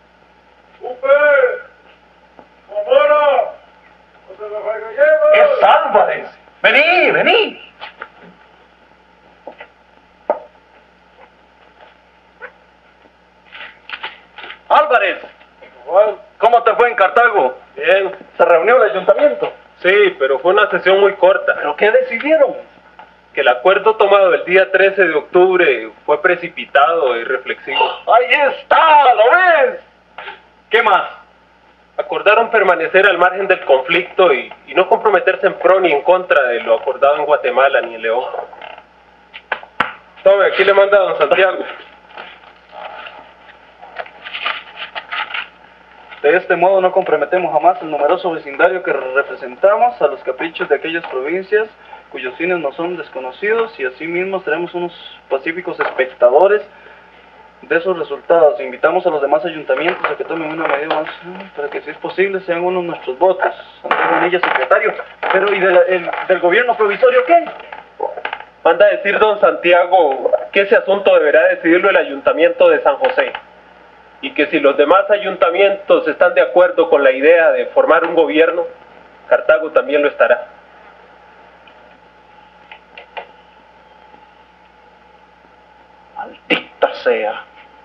¡Es Álvarez! ¡Vení, vení! Álvarez, ¿cómo te fue en Cartago? Bien. ¿Se reunió el ayuntamiento? Sí, pero fue una sesión muy corta. ¿Pero qué decidieron? Que el acuerdo tomado el día trece de octubre fue precipitado y reflexivo. ¡Ahí está! ¿Lo ves? ¿Qué más? Acordaron permanecer al margen del conflicto y, y no comprometerse en pro ni en contra de lo acordado en Guatemala ni en León. Tome, aquí le manda a don Santiago. De este modo no comprometemos jamás el numeroso vecindario que representamos a los caprichos de aquellas provincias cuyos fines nos son desconocidos, y asimismo seremos unos pacíficos espectadores de esos resultados. Invitamos a los demás ayuntamientos a que tomen una medida más para que, si es posible, sean uno de nuestros votos. Santiago Bonilla, secretario. Pero, ¿y de la, el, del gobierno provisorio qué? Manda a decir don Santiago que ese asunto deberá decidirlo el ayuntamiento de San José, y que si los demás ayuntamientos están de acuerdo con la idea de formar un gobierno, Cartago también lo estará. Maldita sea.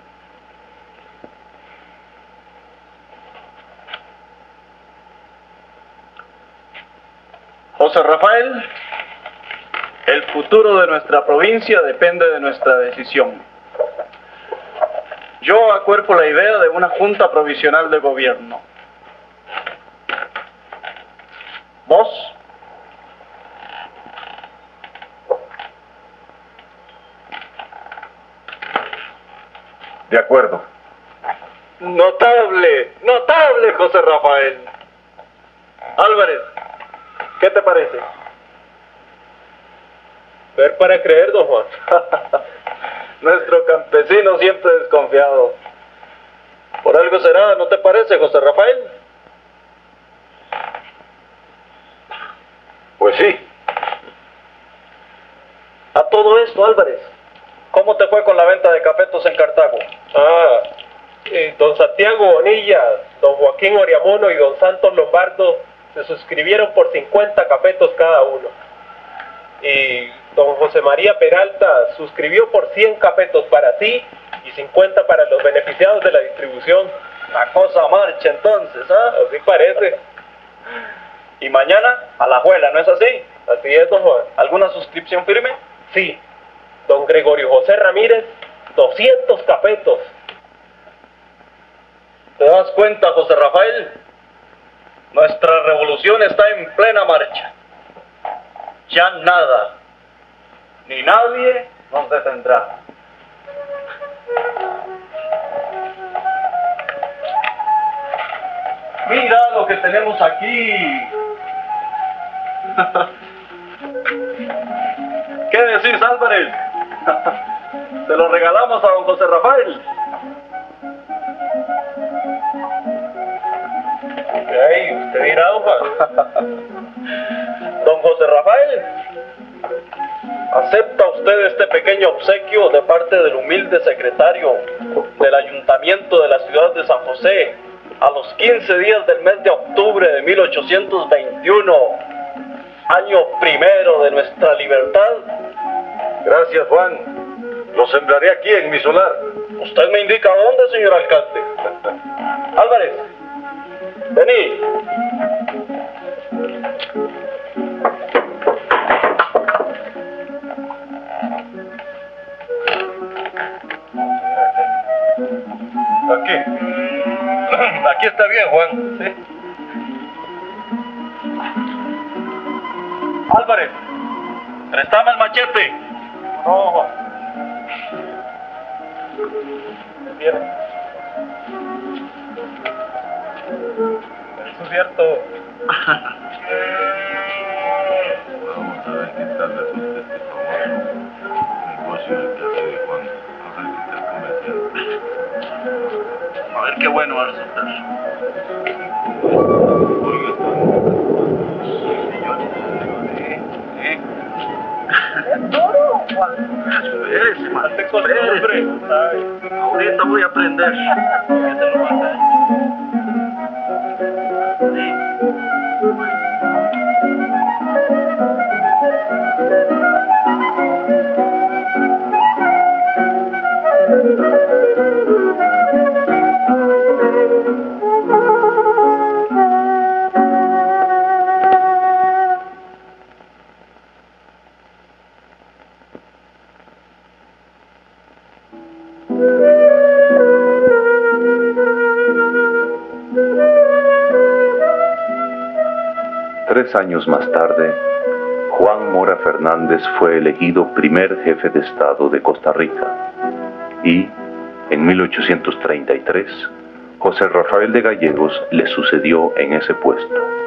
José Rafael, el futuro de nuestra provincia depende de nuestra decisión. Yo acuerpo la idea de una junta provisional de gobierno. ¿Vos? De acuerdo. Notable, notable, José Rafael. Álvarez, ¿qué te parece? Ver para creer, don Juan. Nuestro campesino siempre desconfiado. Por algo será, ¿no te parece, José Rafael? Pues sí. A todo esto, Álvarez, ¿cómo te fue con la venta de cafetos en Cartago? Ah, eh, don Santiago Bonilla, don Joaquín Oriamono y don Santos Lombardo se suscribieron por cincuenta cafetos cada uno. Y don José María Peralta suscribió por cien cafetos para sí y cincuenta para los beneficiados de la distribución. La cosa marcha entonces, ¿ah? Así parece. Y mañana a la Alajuela, ¿no es así? Así es, don Juan. ¿Alguna suscripción firme? Sí. Don Gregorio José Ramírez, doscientos cafetos. ¿Te das cuenta, José Rafael? Nuestra revolución está en plena marcha. Ya nada, ni nadie nos detendrá. Mira lo que tenemos aquí. ¿Qué decís, Álvarez? Se lo regalamos a don José Rafael. Ey, usted dirá, don Juan. Don José Rafael, ¿acepta usted este pequeño obsequio de parte del humilde secretario del ayuntamiento de la ciudad de San José, a los quince días del mes de octubre de mil ochocientos veintiuno, año primero de nuestra libertad. Gracias, Juan. Lo sembraré aquí en mi solar. Usted me indica dónde, señor alcalde. Álvarez, vení. Aquí. Aquí está bien, Juan. Sí. Álvarez, préstame el machete. No, Juan. Bien. Eso es cierto. Vamos a ver qué tal resulta este famoso negocio del café de Juan. A ver qué tal comerciante. A ver qué bueno va a resultar. Oiga, están millones de ¿Eh? ¡Duro, Juan! Espérese, man. Hombre, Ahorita voy a aprender. ¿Qué te lo manda? Sí. Tres años más tarde, Juan Mora Fernández fue elegido primer jefe de Estado de Costa Rica y, en mil ochocientos treinta y tres, José Rafael de Gallegos le sucedió en ese puesto.